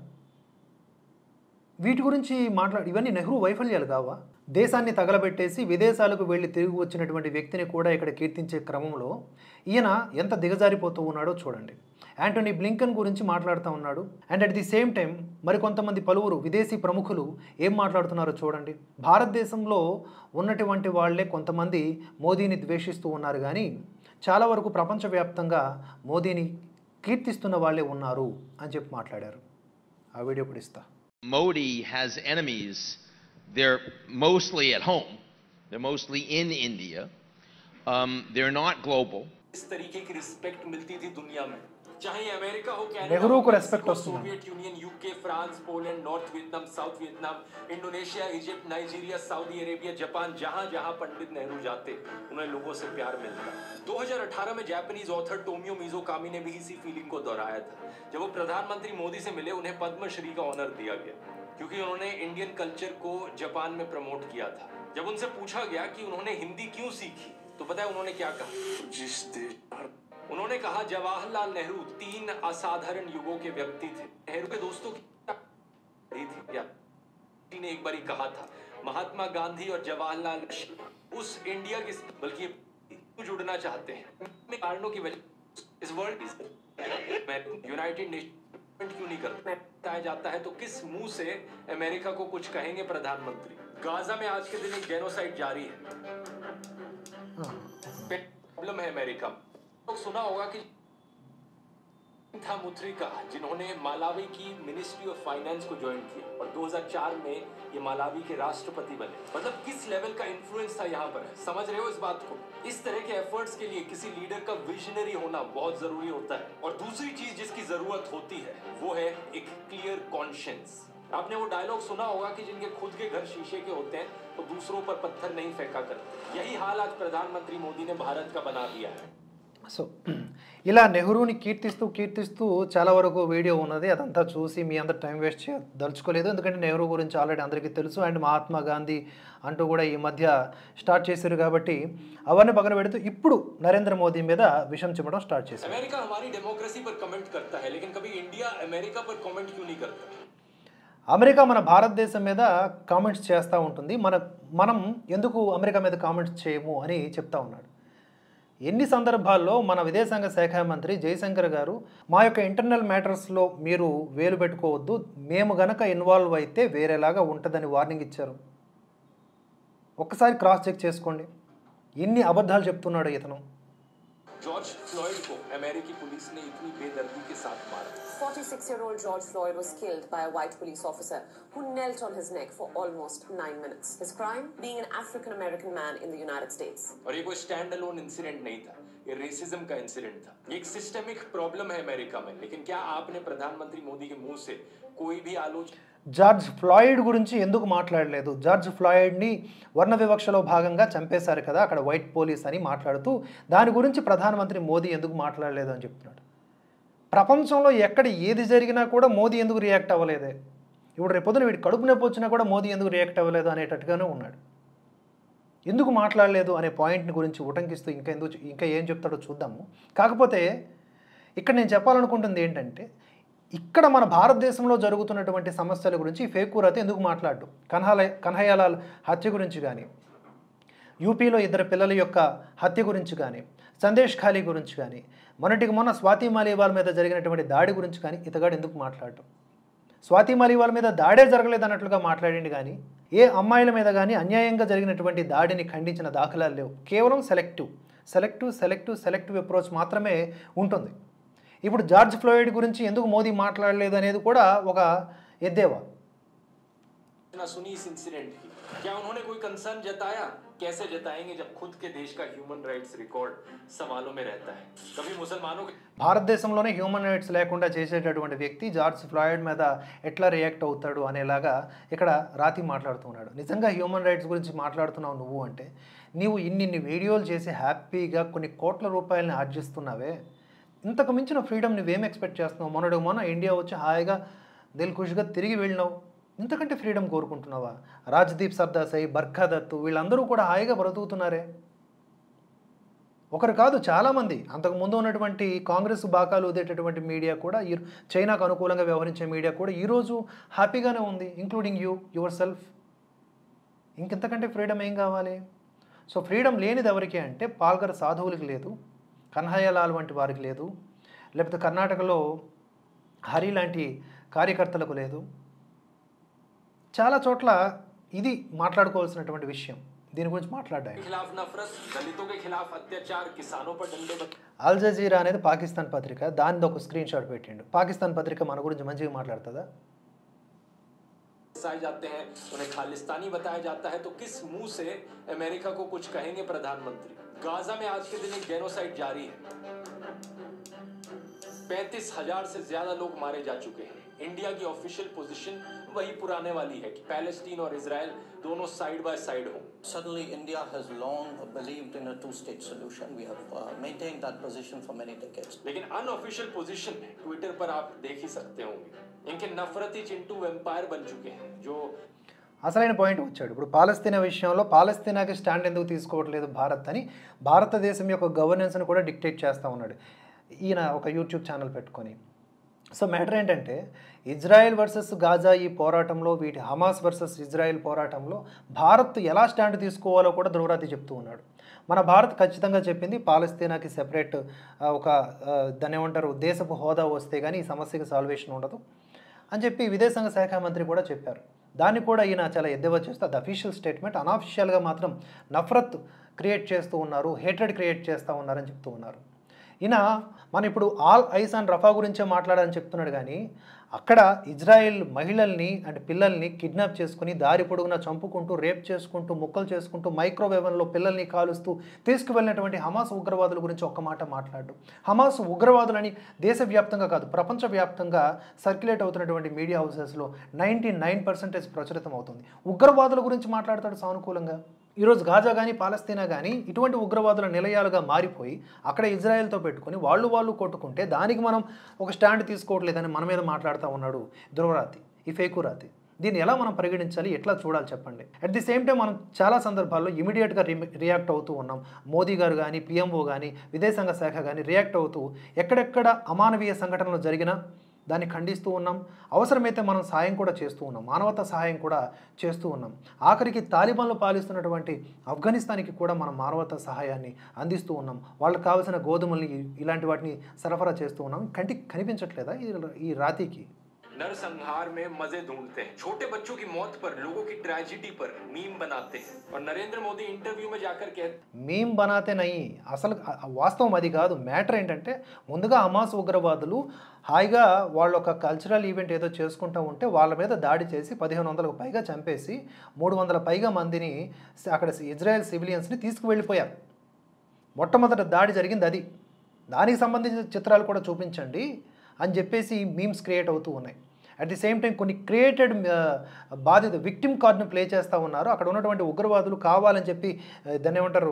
వీటి గురించి మాట్లాడి ఇవన్నీ నెహ్రూ వైఫల్యాలు కావా? దేశాన్ని తగలబెట్టేసి విదేశాలకు వెళ్ళి తిరిగి వచ్చినటువంటి వ్యక్తిని కూడా ఇక్కడ కీర్తించే క్రమంలో ఈయన ఎంత దిగజారిపోతూ ఉన్నాడో చూడండి. యాంటోనీ బ్లింకన్ గురించి మాట్లాడుతూ ఉన్నాడు. And at the same time మరికొంతమంది పలువురు విదేశీ ప్రముఖులు ఏం మాట్లాడుతున్నారో చూడండి. భారతదేశంలో ఉన్నటువంటి వాళ్లే కొంతమంది మోదీని ద్వేషిస్తూ ఉన్నారు, కానీ చాలా వరకు ప్రపంచవ్యాప్తంగా మోదీని కీర్తిస్తున్న వాళ్ళే ఉన్నారు అని చెప్పి మాట్లాడారు. ఆ వీడియో కూడా ఇస్తా. Modi has enemies. They're mostly at home. They're mostly in India. Um, they're not global. इस तरीके की रिस्पेक्ट मिलती थी दुनिया में, चाहे अमेरिका हो, कनाडा, नेहरू को रेस्पेक्ट वस्तु Soviet Union, UK, France, Poland, North Vietnam, South Vietnam, Indonesia, Egypt, Nigeria, Saudi Arabia, Japan, जहां जहां पंडित नेहरू जाते उन्हें लोगों से प्यार मिलता. दो हज़ार अठारह में जापानीज ऑथर टोमियो मिज़ोकामी ने भी इसी फीलिंग को दोहराया था. जब वो प्रधानमंत्री मोदी से मिले, उन्हें पद्मश्री का ऑनर दिया गया क्योंकि उन्होंने इंडियन कल्चर को जापान में प्रमोट किया था. जब उनसे पूछा गया कि उन्होंने हिंदी क्यों सीखी, तो पता है उन्होंने क्या कहा? जिस देश उन्होंने कहा जवाहरलाल नेहरू तीन असाधारण युगों के व्यक्ति थे. नेहरू के दोस्तों की थी क्या ने एक बार ही कहा था, महात्मा गांधी और जवाहरलाल उस इंडिया की, बल्कि जुड़ना चाहते हैं कारणों की वजह इस वर्ल्ड यूनाइटेड नेशन क्यों नहीं करते बताया जाता है, तो किस मुंह से अमेरिका को कुछ कहेंगे प्रधानमंत्री? गाजा में आज के दिन एक जेनोसाइड जारी है. प्रॉब्लम है अमेरिका. तो सुना होगा कि था मुथरिका, जिन्होंने मालावी की मिनिस्ट्री ऑफ फाइनेंस को ज्वाइन किया और दो हज़ार चार में ये मालावी के राष्ट्रपति बने. मतलब किस लेवल का इन्फ्लुएंस था यहाँ पर, समझ रहे हो इस बात को? इस तरह के एफर्ट्स के लिए किसी लीडर का विजनरी होना बहुत जरूरी होता है. और दूसरी चीज जिसकी जरूरत होती है वो है एक क्लियर कॉन्शियंस. आपने वो डायलॉग सुना होगा कि जिनके खुद के घर शीशे के होते हैं तो दूसरों पर पत्थर नहीं फेंका करते. यही हाल आज प्रधानमंत्री मोदी ने भारत का बना दिया है. సో ఇలా నెహ్రూని కీర్తిస్తూ కీర్తిస్తూ చాలా వరకు వీడియో ఉన్నది, అదంతా చూసి మీ అందరు టైం వేస్ట్ చేయ దలుచుకోలేదు, ఎందుకంటే నెహ్రూ గురించి ఆల్రెడీ అందరికీ తెలుసు. అండ్ మహాత్మా గాంధీ అంటూ కూడా ఈ మధ్య స్టార్ట్ చేశారు, కాబట్టి అవన్నీ పక్కన పెడుతూ ఇప్పుడు నరేంద్ర మోదీ మీద విషం చిమ్మడం స్టార్ట్ చేశారు. అమెరికా हमारी डेमोक्रेसी पर कमेंट करता है, लेकिन कभी इंडिया अमेरिका पर कमेंट क्यों नहीं करता? అమెరికా మన భారతదేశం మీద కామెంట్స్ చేస్తూ ఉంటుంది, మన మనం ఎందుకు అమెరికా మీద కామెంట్స్ చేయము అని చెప్తా ఉన్నాడు. ఎన్ని సందర్భాల్లో మన విదేశాంగ శాఖ మంత్రి జయశంకర్ గారు మా యొక్క ఇంటర్నల్ మ్యాటర్స్లో మీరు వేలు పెట్టుకోవద్దు, మేము గనక ఇన్వాల్వ్ అయితే వేరేలాగా ఉంటుందని వార్నింగ్ ఇచ్చారు. ఒక్కసారి క్రాస్ చెక్ చేసుకోండి ఎన్ని అబద్ధాలు చెప్తున్నాడో ఇతను. जॉर्ज फ्लॉयड को अमेरिकी पुलिस ने इतनी बेदर्दी के साथ मारा. forty-six-year-old George Floyd was killed by a white police officer who knelt on his neck for almost nine minutes. His crime? Being an African-American man in the United States. और ये कोई स्टैंड अलोन इंसिडेंट नहीं था, ये racism का incident था. ये एक सिस्टमिक प्रॉब्लम है अमेरिका में. लेकिन क्या आपने प्रधानमंत्री मोदी के मुंह से कोई भी आलोचना జార్జ్ ఫ్లాయిడ్ గురించి ఎందుకు మాట్లాడలేదు? జార్జ్ ఫ్లాయిడ్ని వర్ణ వివక్షలో భాగంగా చంపేశారు కదా అక్కడ వైట్ పోలీస్ అని మాట్లాడుతూ దాని గురించి ప్రధానమంత్రి మోదీ ఎందుకు మాట్లాడలేదు అని చెప్తున్నాడు. ప్రపంచంలో ఎక్కడ ఏది జరిగినా కూడా మోదీ ఎందుకు రియాక్ట్ అవ్వలేదే? ఇప్పుడు రేపొద్దున వీడి కడుపు నొప్పి వచ్చినా కూడా మోదీ ఎందుకు రియాక్ట్ అవ్వలేదు అనేటట్టుగానే ఉన్నాడు. ఎందుకు మాట్లాడలేదు అనే పాయింట్ని గురించి ఉటంకిస్తూ ఇంకా ఎందుకు ఇంకా ఏం చెప్తాడో చూద్దాము. కాకపోతే ఇక్కడ నేను చెప్పాలనుకుంటుంది ఏంటంటే ఇక్కడ మన భారతదేశంలో జరుగుతున్నటువంటి సమస్యల గురించి ఫేకూర్ అయితే ఎందుకు మాట్లాడు? కన్హాల కన్హయ్యలాల్ హత్య గురించి కానీ, యూపీలో ఇద్దరు పిల్లల యొక్క హత్య గురించి కానీ, సందేశ్ ఖాళీ గురించి కానీ, మొన్నటికి మొన్న స్వాతి మాలీవాల్ మీద జరిగినటువంటి దాడి గురించి కానీ ఇతగాడు ఎందుకు మాట్లాడటం? స్వాతి మాలీవాల్ మీద దాడే జరగలేదు అన్నట్లుగా మాట్లాడింది కానీ ఏ అమ్మాయిల మీద కానీ అన్యాయంగా జరిగినటువంటి దాడిని ఖండించిన దాఖలాలు లేవు. కేవలం selective selective selective selective approach మాత్రమే ఉంటుంది. ఇప్పుడు జార్జ్ ఫ్లోయిడ్ గురించి ఎందుకు మోదీ మాట్లాడలేదు అనేది కూడా ఒక ఎద్దేవా. सुनी इस इंसिडेंट की, क्या उन्होंने कोई कंसर्न जताया? कैसे जताएंगे जब खुद के देश का ह्यूमन राइट्स रिकॉर्ड सवालों में रहता है? कभी मुसलमानों के భారతదేశంలోనే హ్యూమన్ రైట్స్ లేకుండా చేసేటటువంటి వ్యక్తి జార్జ్ ఫ్లాయిడ్ మీద ఎట్లా రియాక్ట్ అవుతాడు అనేలాగా ఇక్కడ రాతి మాట్లాడుతున్నాడు. నిజంగా హ్యూమన్ రైట్స్ గురించి మాట్లాడుతున్నావు నువ్వు అంటే, నీవు ఇన్నిన్ని వీడియోలు చేసి హ్యాపీగా కొన్ని కోట్ల రూపాయలని ఆర్జిస్తున్నావే, ఇంతకు మించిన ఫ్రీడమ్ నువ్వేం ఎక్స్పెక్ట్ చేస్తున్నావు? మొన్నడు మొన్న ఇండియా వచ్చి హాయిగా దిల్ ఖుష్గా తిరిగి వెళ్ళినావు, ఇంతకంటే ఫ్రీడమ్ కోరుకుంటున్నావా? రాజ్దీప్ సర్దాసాయి, బర్ఖా దత్తు వీళ్ళందరూ కూడా హాయిగా బ్రతుకుతున్నారే. ఒకరు కాదు చాలామంది. అంతకుముందు ఉన్నటువంటి కాంగ్రెస్ బాకాలు ఉదేటటువంటి మీడియా కూడా, ఈ చైనాకు అనుకూలంగా వ్యవహరించే మీడియా కూడా ఈరోజు హ్యాపీగానే ఉంది, ఇంక్లూడింగ్ యూ యువర్ సెల్ఫ్. ఇంకెంతకంటే ఫ్రీడమ్ ఏం కావాలి? సో ఫ్రీడమ్ లేనిది ఎవరికి అంటే పాల్గర్ సాధువులకి లేదు, కన్హయ్యలాల్ వంటి వారికి లేదు, లేకపోతే కర్ణాటకలో హరి లాంటి కార్యకర్తలకు లేదు. చాలా చోట్ల ఇది మాట్లాడుకోవాల్సినటువంటి విషయం. దీని గురించి మాట్లాడాయి. అల్ జజీరా అనేది పాకిస్తాన్ పత్రిక, దానిది ఒక స్క్రీన్ షాట్ పెట్టిండు. పాకిస్తాన్ పత్రిక మన గురించి మంచిగా మాట్లాడుతుందా? जाते हैं उन्हें खालिस्तानी बताया जाता है, तो किस मुंह से अमेरिका को कुछ कहेंगे प्रधानमंत्री? गाजा में आज के दिन एक जेनोसाइड जारी है, पैंतीस हजार से ज्यादा लोग मारे जा चुके हैं. इंडिया की ऑफिशियल पोजीशन वही पुराने वाली है कि पैलेस्टीन और इजराइल दोनों साइड बाय साइड हों. Suddenly India has long believed in a two-state solution. We have uh, maintained that position for many decades. लेकिन अनऑफिशियल पोजीशन ट्विटर पर आप देख ही सकते होंगे, इनके नफरती चिंटू वेम्पायर बन चुके हैं. जो అసలైన పాయింట్ వచ్చాడు. ఇప్పుడు పాలస్తీనా విషయంలో పాలస్తీనాకి స్టాండ్ ఎందుకు తీసుకోవట్లేదు భారత్ అని భారతదేశం యొక్క గవర్నెన్స్ని కూడా డిక్టేట్ చేస్తూ ఉన్నాడు ఈయన ఒక యూట్యూబ్ ఛానల్ పెట్టుకొని. సో మ్యాటర్ ఏంటంటే, ఇజ్రాయెల్ వర్సెస్ గాజా ఈ పోరాటంలో, వీటి హమాస్ వర్సెస్ ఇజ్రాయెల్ పోరాటంలో భారత్ ఎలా స్టాండ్ తీసుకోవాలో కూడా ధ్రువరాతి చెప్తూ ఉన్నాడు. మన భారత్ ఖచ్చితంగా చెప్పింది పాలస్తీనాకి సెపరేట్ ఒక దాన్ని ఏమంటారు దేశపు హోదా వస్తే కానీ ఈ సమస్యకి సాల్వేషన్ ఉండదు అని చెప్పి విదేశాంగ శాఖ మంత్రి కూడా చెప్పారు. దాన్ని కూడా ఈయన చాలా ఎద్దేవా చేస్తూ అది అఫీషియల్ స్టేట్మెంట్, అన్అఫీషియల్గా మాత్రం నఫరత్ క్రియేట్ చేస్తూ ఉన్నారు, హేట్రెడ్ క్రియేట్ చేస్తూ ఉన్నారని చెప్తూ ఉన్నారు. ఈయన మన ఇప్పుడు ఆల్ ఐస్ అండ్ రఫా గురించే మాట్లాడాలని చెప్తున్నాడు కానీ అక్కడ ఇజ్రాయెల్ మహిళల్ని అంటే పిల్లల్ని కిడ్నాప్ చేసుకుని దారి పొడుగునా చంపుకుంటూ రేప్ చేసుకుంటూ ముక్కలు చేసుకుంటూ మైక్రోవేవన్లో పిల్లల్ని కాలుస్తూ తీసుకువెళ్ళినటువంటి హమాస్ ఉగ్రవాదుల గురించి ఒక్క మాట మాట్లాడు. హమాస్ ఉగ్రవాదులని దేశవ్యాప్తంగా కాదు ప్రపంచవ్యాప్తంగా సర్క్యులేట్ అవుతున్నటువంటి మీడియా హౌసెస్లో నైంటీ నైన్ పర్సెంటేజ్ ప్రచురితం అవుతుంది. ఉగ్రవాదుల గురించి మాట్లాడతాడు సానుకూలంగా. ఈరోజు గాజా కానీ పాలస్తీనా కానీ ఇటువంటి ఉగ్రవాదుల నిలయాలుగా మారిపోయి అక్కడ ఇజ్రాయెల్తో పెట్టుకొని వాళ్ళు వాళ్ళు కొట్టుకుంటే దానికి మనం ఒక స్టాండ్ తీసుకోవట్లేదని మన మీద మాట్లాడుతూ ఉన్నాడు ధ్రువరాతి, ఈ ఫేకూరాతి. దీన్ని ఎలా మనం పరిగణించాలి, ఎట్లా చూడాలి చెప్పండి? అట్ ది సేమ్ టైం మనం చాలా సందర్భాల్లో ఇమీడియట్గా రి రియాక్ట్ అవుతూ ఉన్నాం. మోదీ గారు కానీ పిఎంఓ కానీ విదేశాంగ శాఖ కానీ రియాక్ట్ అవుతూ ఎక్కడెక్కడ అమానవీయ సంఘటనలు జరిగినా దాన్ని ఖండిస్తూ ఉన్నాం. అవసరమైతే మనం సహాయం కూడా చేస్తూ ఉన్నాం, మానవతా సహాయం కూడా చేస్తూ ఉన్నాం. ఆఖరికి తాలిబాన్లు పాలిస్తున్నటువంటి ఆఫ్ఘనిస్తాన్కి కూడా మనం మానవతా సహాయాన్ని అందిస్తూ ఉన్నాం. వాళ్ళకి కావాల్సిన గోధుమల్ని ఇలాంటి వాటిని సరఫరా చేస్తూ ఉన్నాం. కంటికి కనిపించట్లేదా ఈ రాతికి? नरसंहार में मजे ढूंढते हैं, छोटे बच्चों की मौत पर, लोगों की ट्रेजेडी पर मीम बनाते हैं और नरेंद्र मोदी इंटरव्यू में जाकर कहते మీమ్ బనాతే నయ్యి. అసలు వాస్తవం అది కాదు. మ్యాటర్ ఏంటంటే ముందుగా హమాస్ ఉగ్రవాదులు హాయిగా వాళ్ళ ఒక కల్చరల్ ఈవెంట్ ఏదో చేసుకుంటూ ఉంటే వాళ్ళ మీద దాడి చేసి పదిహేను వందలకు పైగా చంపేసి మూడు వందల పైగా మందిని అక్కడ ఇజ్రాయెల్ సివిలియన్స్ని తీసుకువెళ్ళిపోయారు. మొట్టమొదట దాడి జరిగింది అది. దానికి సంబంధించిన చిత్రాలు కూడా చూపించండి అని చెప్పేసి మీమ్స్ క్రియేట్ అవుతూ ఉన్నాయి. అట్ ది సేమ్ టైం కొన్ని క్రియేటెడ్ బాధిత విక్టిమ్ కార్డ్ను ప్లే చేస్తూ ఉన్నారు. అక్కడ ఉన్నటువంటి ఉగ్రవాదులు కావాలని చెప్పి దాన్ని ఏమంటారు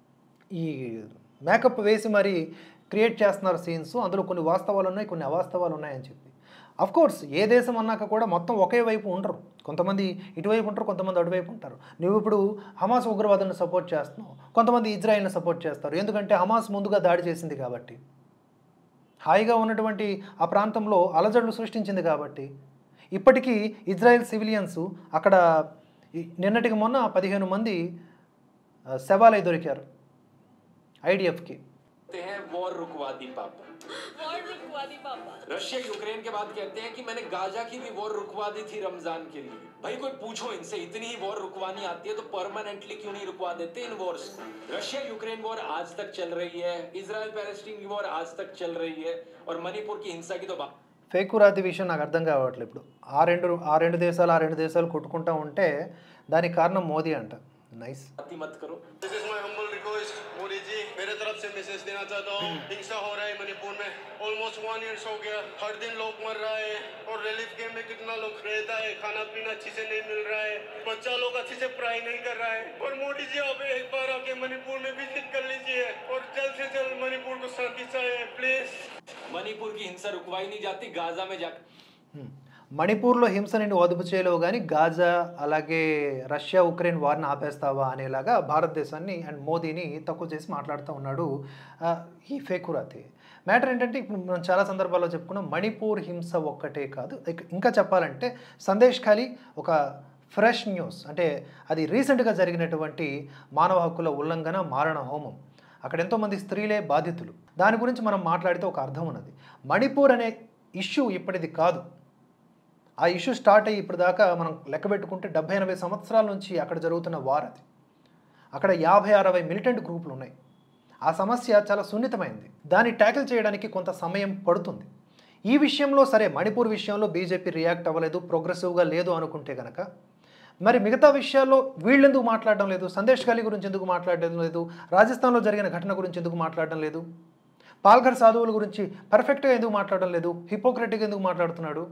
ఈ మేకప్ వేసి మరి క్రియేట్ చేస్తున్నారు సీన్స్. అందులో కొన్ని వాస్తవాలు ఉన్నాయి, కొన్ని అవాస్తవాలు ఉన్నాయని చెప్పి. అఫ్కోర్స్ ఏ దేశం అన్నాక కూడా మొత్తం ఒకే వైపు ఉండరు. కొంతమంది ఇటువైపు ఉంటారు, కొంతమంది అటువైపు ఉంటారు. నువ్వు ఇప్పుడు హమాస్ ఉగ్రవాదులను సపోర్ట్ చేస్తున్నావు, కొంతమంది ఇజ్రాయెల్ని సపోర్ట్ చేస్తారు. ఎందుకంటే హమాస్ ముందుగా దాడి చేసింది కాబట్టి. హాయిగా ఉన్నటువంటి ఆ ప్రాంతంలో అలజడులు సృష్టించింది కాబట్టి ఇప్పటికీ ఇజ్రాయెల్ సివిలియన్స్ అక్కడ నిన్నటికి మొన్న పదిహేను మంది శవాలై దొరికారు ఐడిఎఫ్కి. वॉर रुकवा दी पापा वॉर रुकवा दी पापा रशिया यूक्रेन के बाद कहते हैं कि मैंने गाजा की भी वॉर रुकवा दी थी रमजान के लिए। भाई कोई पूछो इनसे, इतनी ही वॉर रुकवानी आती है तो परमानेंटली क्यों नहीं रुकवा देते इन वॉर्स को। रशिया यूक्रेन वॉर आज तक चल रही है, इजराइल पैलेस्टीन की वॉर आज तक चल रही है, और मणिपुर की हिंसा की तो बात ఫేకురాతి విషయం నాకు అర్థం కావట్లేదు. ఇప్పుడు ఆ రెండు ఆ రెండు దేశాలు ఆ రెండు దేశాలు కొట్టుకుంటూ ఉంటే దానికి కారణం మోదీ అంట. నైస్. मत करो। This is my humble request, Modi ji, मेरे तरफ से मैसेज देना चाहता हूँ। हिंसा हो रहा है मणिपुर में, ऑलमोस्ट वन ईयर्स हो गया, हर दिन लोग मर रहा है, और रिलीफ कैंप में कितना लोग रहता है, खाना पीना अच्छे से नहीं मिल रहा है, बच्चा लोग अच्छे से पढ़ाई नहीं कर रहा है। और मोदी जी आप एक बार आके मणिपुर में विजिट कर लीजिए और जल्द से जल्द मणिपुर को शांति चाहिए प्लीज। मणिपुर की हिंसा रुकवाई नहीं जाती, गाजा में जाकर మణిపూర్లో హింసని నువ్వు అదుపు చేయలేవు కానీ గాజా అలాగే రష్యా ఉక్రెయిన్ వార్ని ఆపేస్తావా అనేలాగా భారతదేశాన్ని అండ్ మోదీని తక్కువ చేసి మాట్లాడుతూ ఉన్నాడు ఈ ఫేకురాతి. మ్యాటర్ ఏంటంటే ఇప్పుడు మనం చాలా సందర్భాల్లో చెప్పుకున్నాం మణిపూర్ హింస ఒక్కటే కాదు, ఇంకా చెప్పాలంటే సందేశ్ ఖాళీ ఒక ఫ్రెష్ న్యూస్, అంటే అది రీసెంట్గా జరిగినటువంటి మానవ హక్కుల ఉల్లంఘన మారణ హోమం. అక్కడ ఎంతోమంది స్త్రీలే బాధితులు. దాని గురించి మనం మాట్లాడితే ఒక అర్థం ఉన్నది. మణిపూర్ అనే ఇష్యూ ఇప్పటిది కాదు. ఆ ఇష్యూ స్టార్ట్ అయ్యి ఇప్పుడు దాకా మనం లెక్క పెట్టుకుంటే డెబ్బై ఎనభై సంవత్సరాల నుంచి అక్కడ జరుగుతున్న వార్ అది. అక్కడ యాభై అరవై మిలిటెంట్ గ్రూపులు ఉన్నాయి. ఆ సమస్య చాలా సున్నితమైంది. దాన్ని ట్యాకిల్ చేయడానికి కొంత సమయం పడుతుంది. ఈ విషయంలో సరే మణిపూర్ విషయంలో బీజేపీ రియాక్ట్ అవ్వలేదు, ప్రోగ్రెసివ్గా లేదు అనుకుంటే కనుక మరి మిగతా విషయాల్లో వీళ్ళు ఎందుకు మాట్లాడడం లేదు? సందేశ్ ఖాళీ గురించి ఎందుకు మాట్లాడడం లేదు? రాజస్థాన్లో జరిగిన ఘటన గురించి ఎందుకు మాట్లాడడం లేదు? పాల్ఘర్ సాధువుల గురించి పర్ఫెక్ట్గా ఎందుకు మాట్లాడడం లేదు? హిపోక్రటిక్గా ఎందుకు మాట్లాడుతున్నాడు?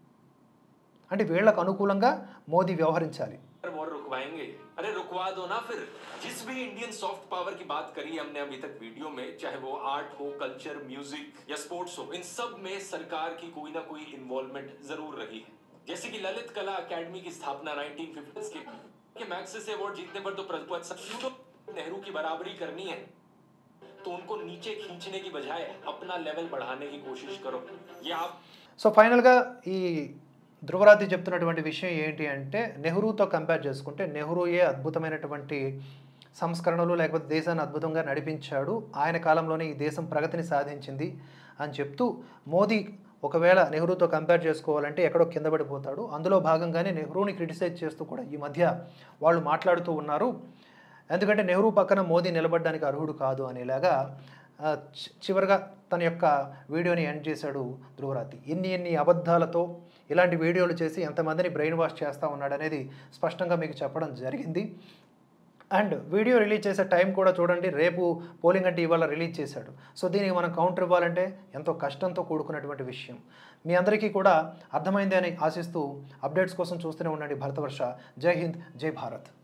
అంటే వీళ్ళకు అనుకూలంగా మోదీ వ్యవహరించాలి. वॉर रुकवाएंगे, अरे रुकवा दो ना फिर। जिस भी इंडियन सॉफ्ट पावर की बात करी हमने अभी तक वीडियो में, चाहे वो आर्ट हो, कल्चर, म्यूजिक या स्पोर्ट्स हो, इन सब में सरकार की कोई ना कोई इन्वॉल्वमेंट जरूर रही है। जैसे कि ललित कला अकेडमी की स्थापना नाइनटीन फिफ्टीज़ के के मैग्सेसे अवार्ड जीतने पर तो प्रभुत्व नेहरू की बराबरी करनी है तो उनको नीचे खींचने की बजाय अपना लेवल बढ़ाने की कोशिश करो। ये आप సో ఫైనల్గా ఈ ధృవరాతి చెప్తున్నటువంటి విషయం ఏంటి అంటే నెహ్రూతో కంపేర్ చేసుకుంటే నెహ్రూయే అద్భుతమైనటువంటి సంస్కరణలు లేకపోతే దేశాన్ని అద్భుతంగా నడిపించాడు, ఆయన కాలంలోనే ఈ దేశం ప్రగతిని సాధించింది అని చెప్తూ మోదీ ఒకవేళ నెహ్రూతో కంపేర్ చేసుకోవాలంటే ఎక్కడో కింద పడిపోతాడు. అందులో భాగంగానే నెహ్రూని క్రిటిసైజ్ చేస్తూ కూడా ఈ మధ్య వాళ్ళు మాట్లాడుతూ ఉన్నారు. ఎందుకంటే నెహ్రూ పక్కన మోదీ నిలబడడానికి అర్హుడు కాదు అనేలాగా చివరిగా తన యొక్క వీడియోని ఎండ్ చేశాడు ధృవరాతి. ఎన్ని ఎన్ని అబద్ధాలతో ఇలాంటి వీడియోలు చేసి ఎంతమందిని బ్రెయిన్ వాష్ చేస్తూ ఉన్నాడనేది స్పష్టంగా మీకు చెప్పడం జరిగింది. అండ్ వీడియో రిలీజ్ చేసే టైం కూడా చూడండి, రేపు పోలింగ్ అంటే ఇవాళ రిలీజ్ చేశాడు. సో దీనికి మనం కౌంటర్ ఇవ్వాలంటే ఎంతో కష్టంతో కూడుకున్నటువంటి విషయం. మీ అందరికీ కూడా అర్థమైంది అని ఆశిస్తూ అప్డేట్స్ కోసం చూస్తూనే ఉండండి భరతవర్ష. జై హింద్, జై భారత్.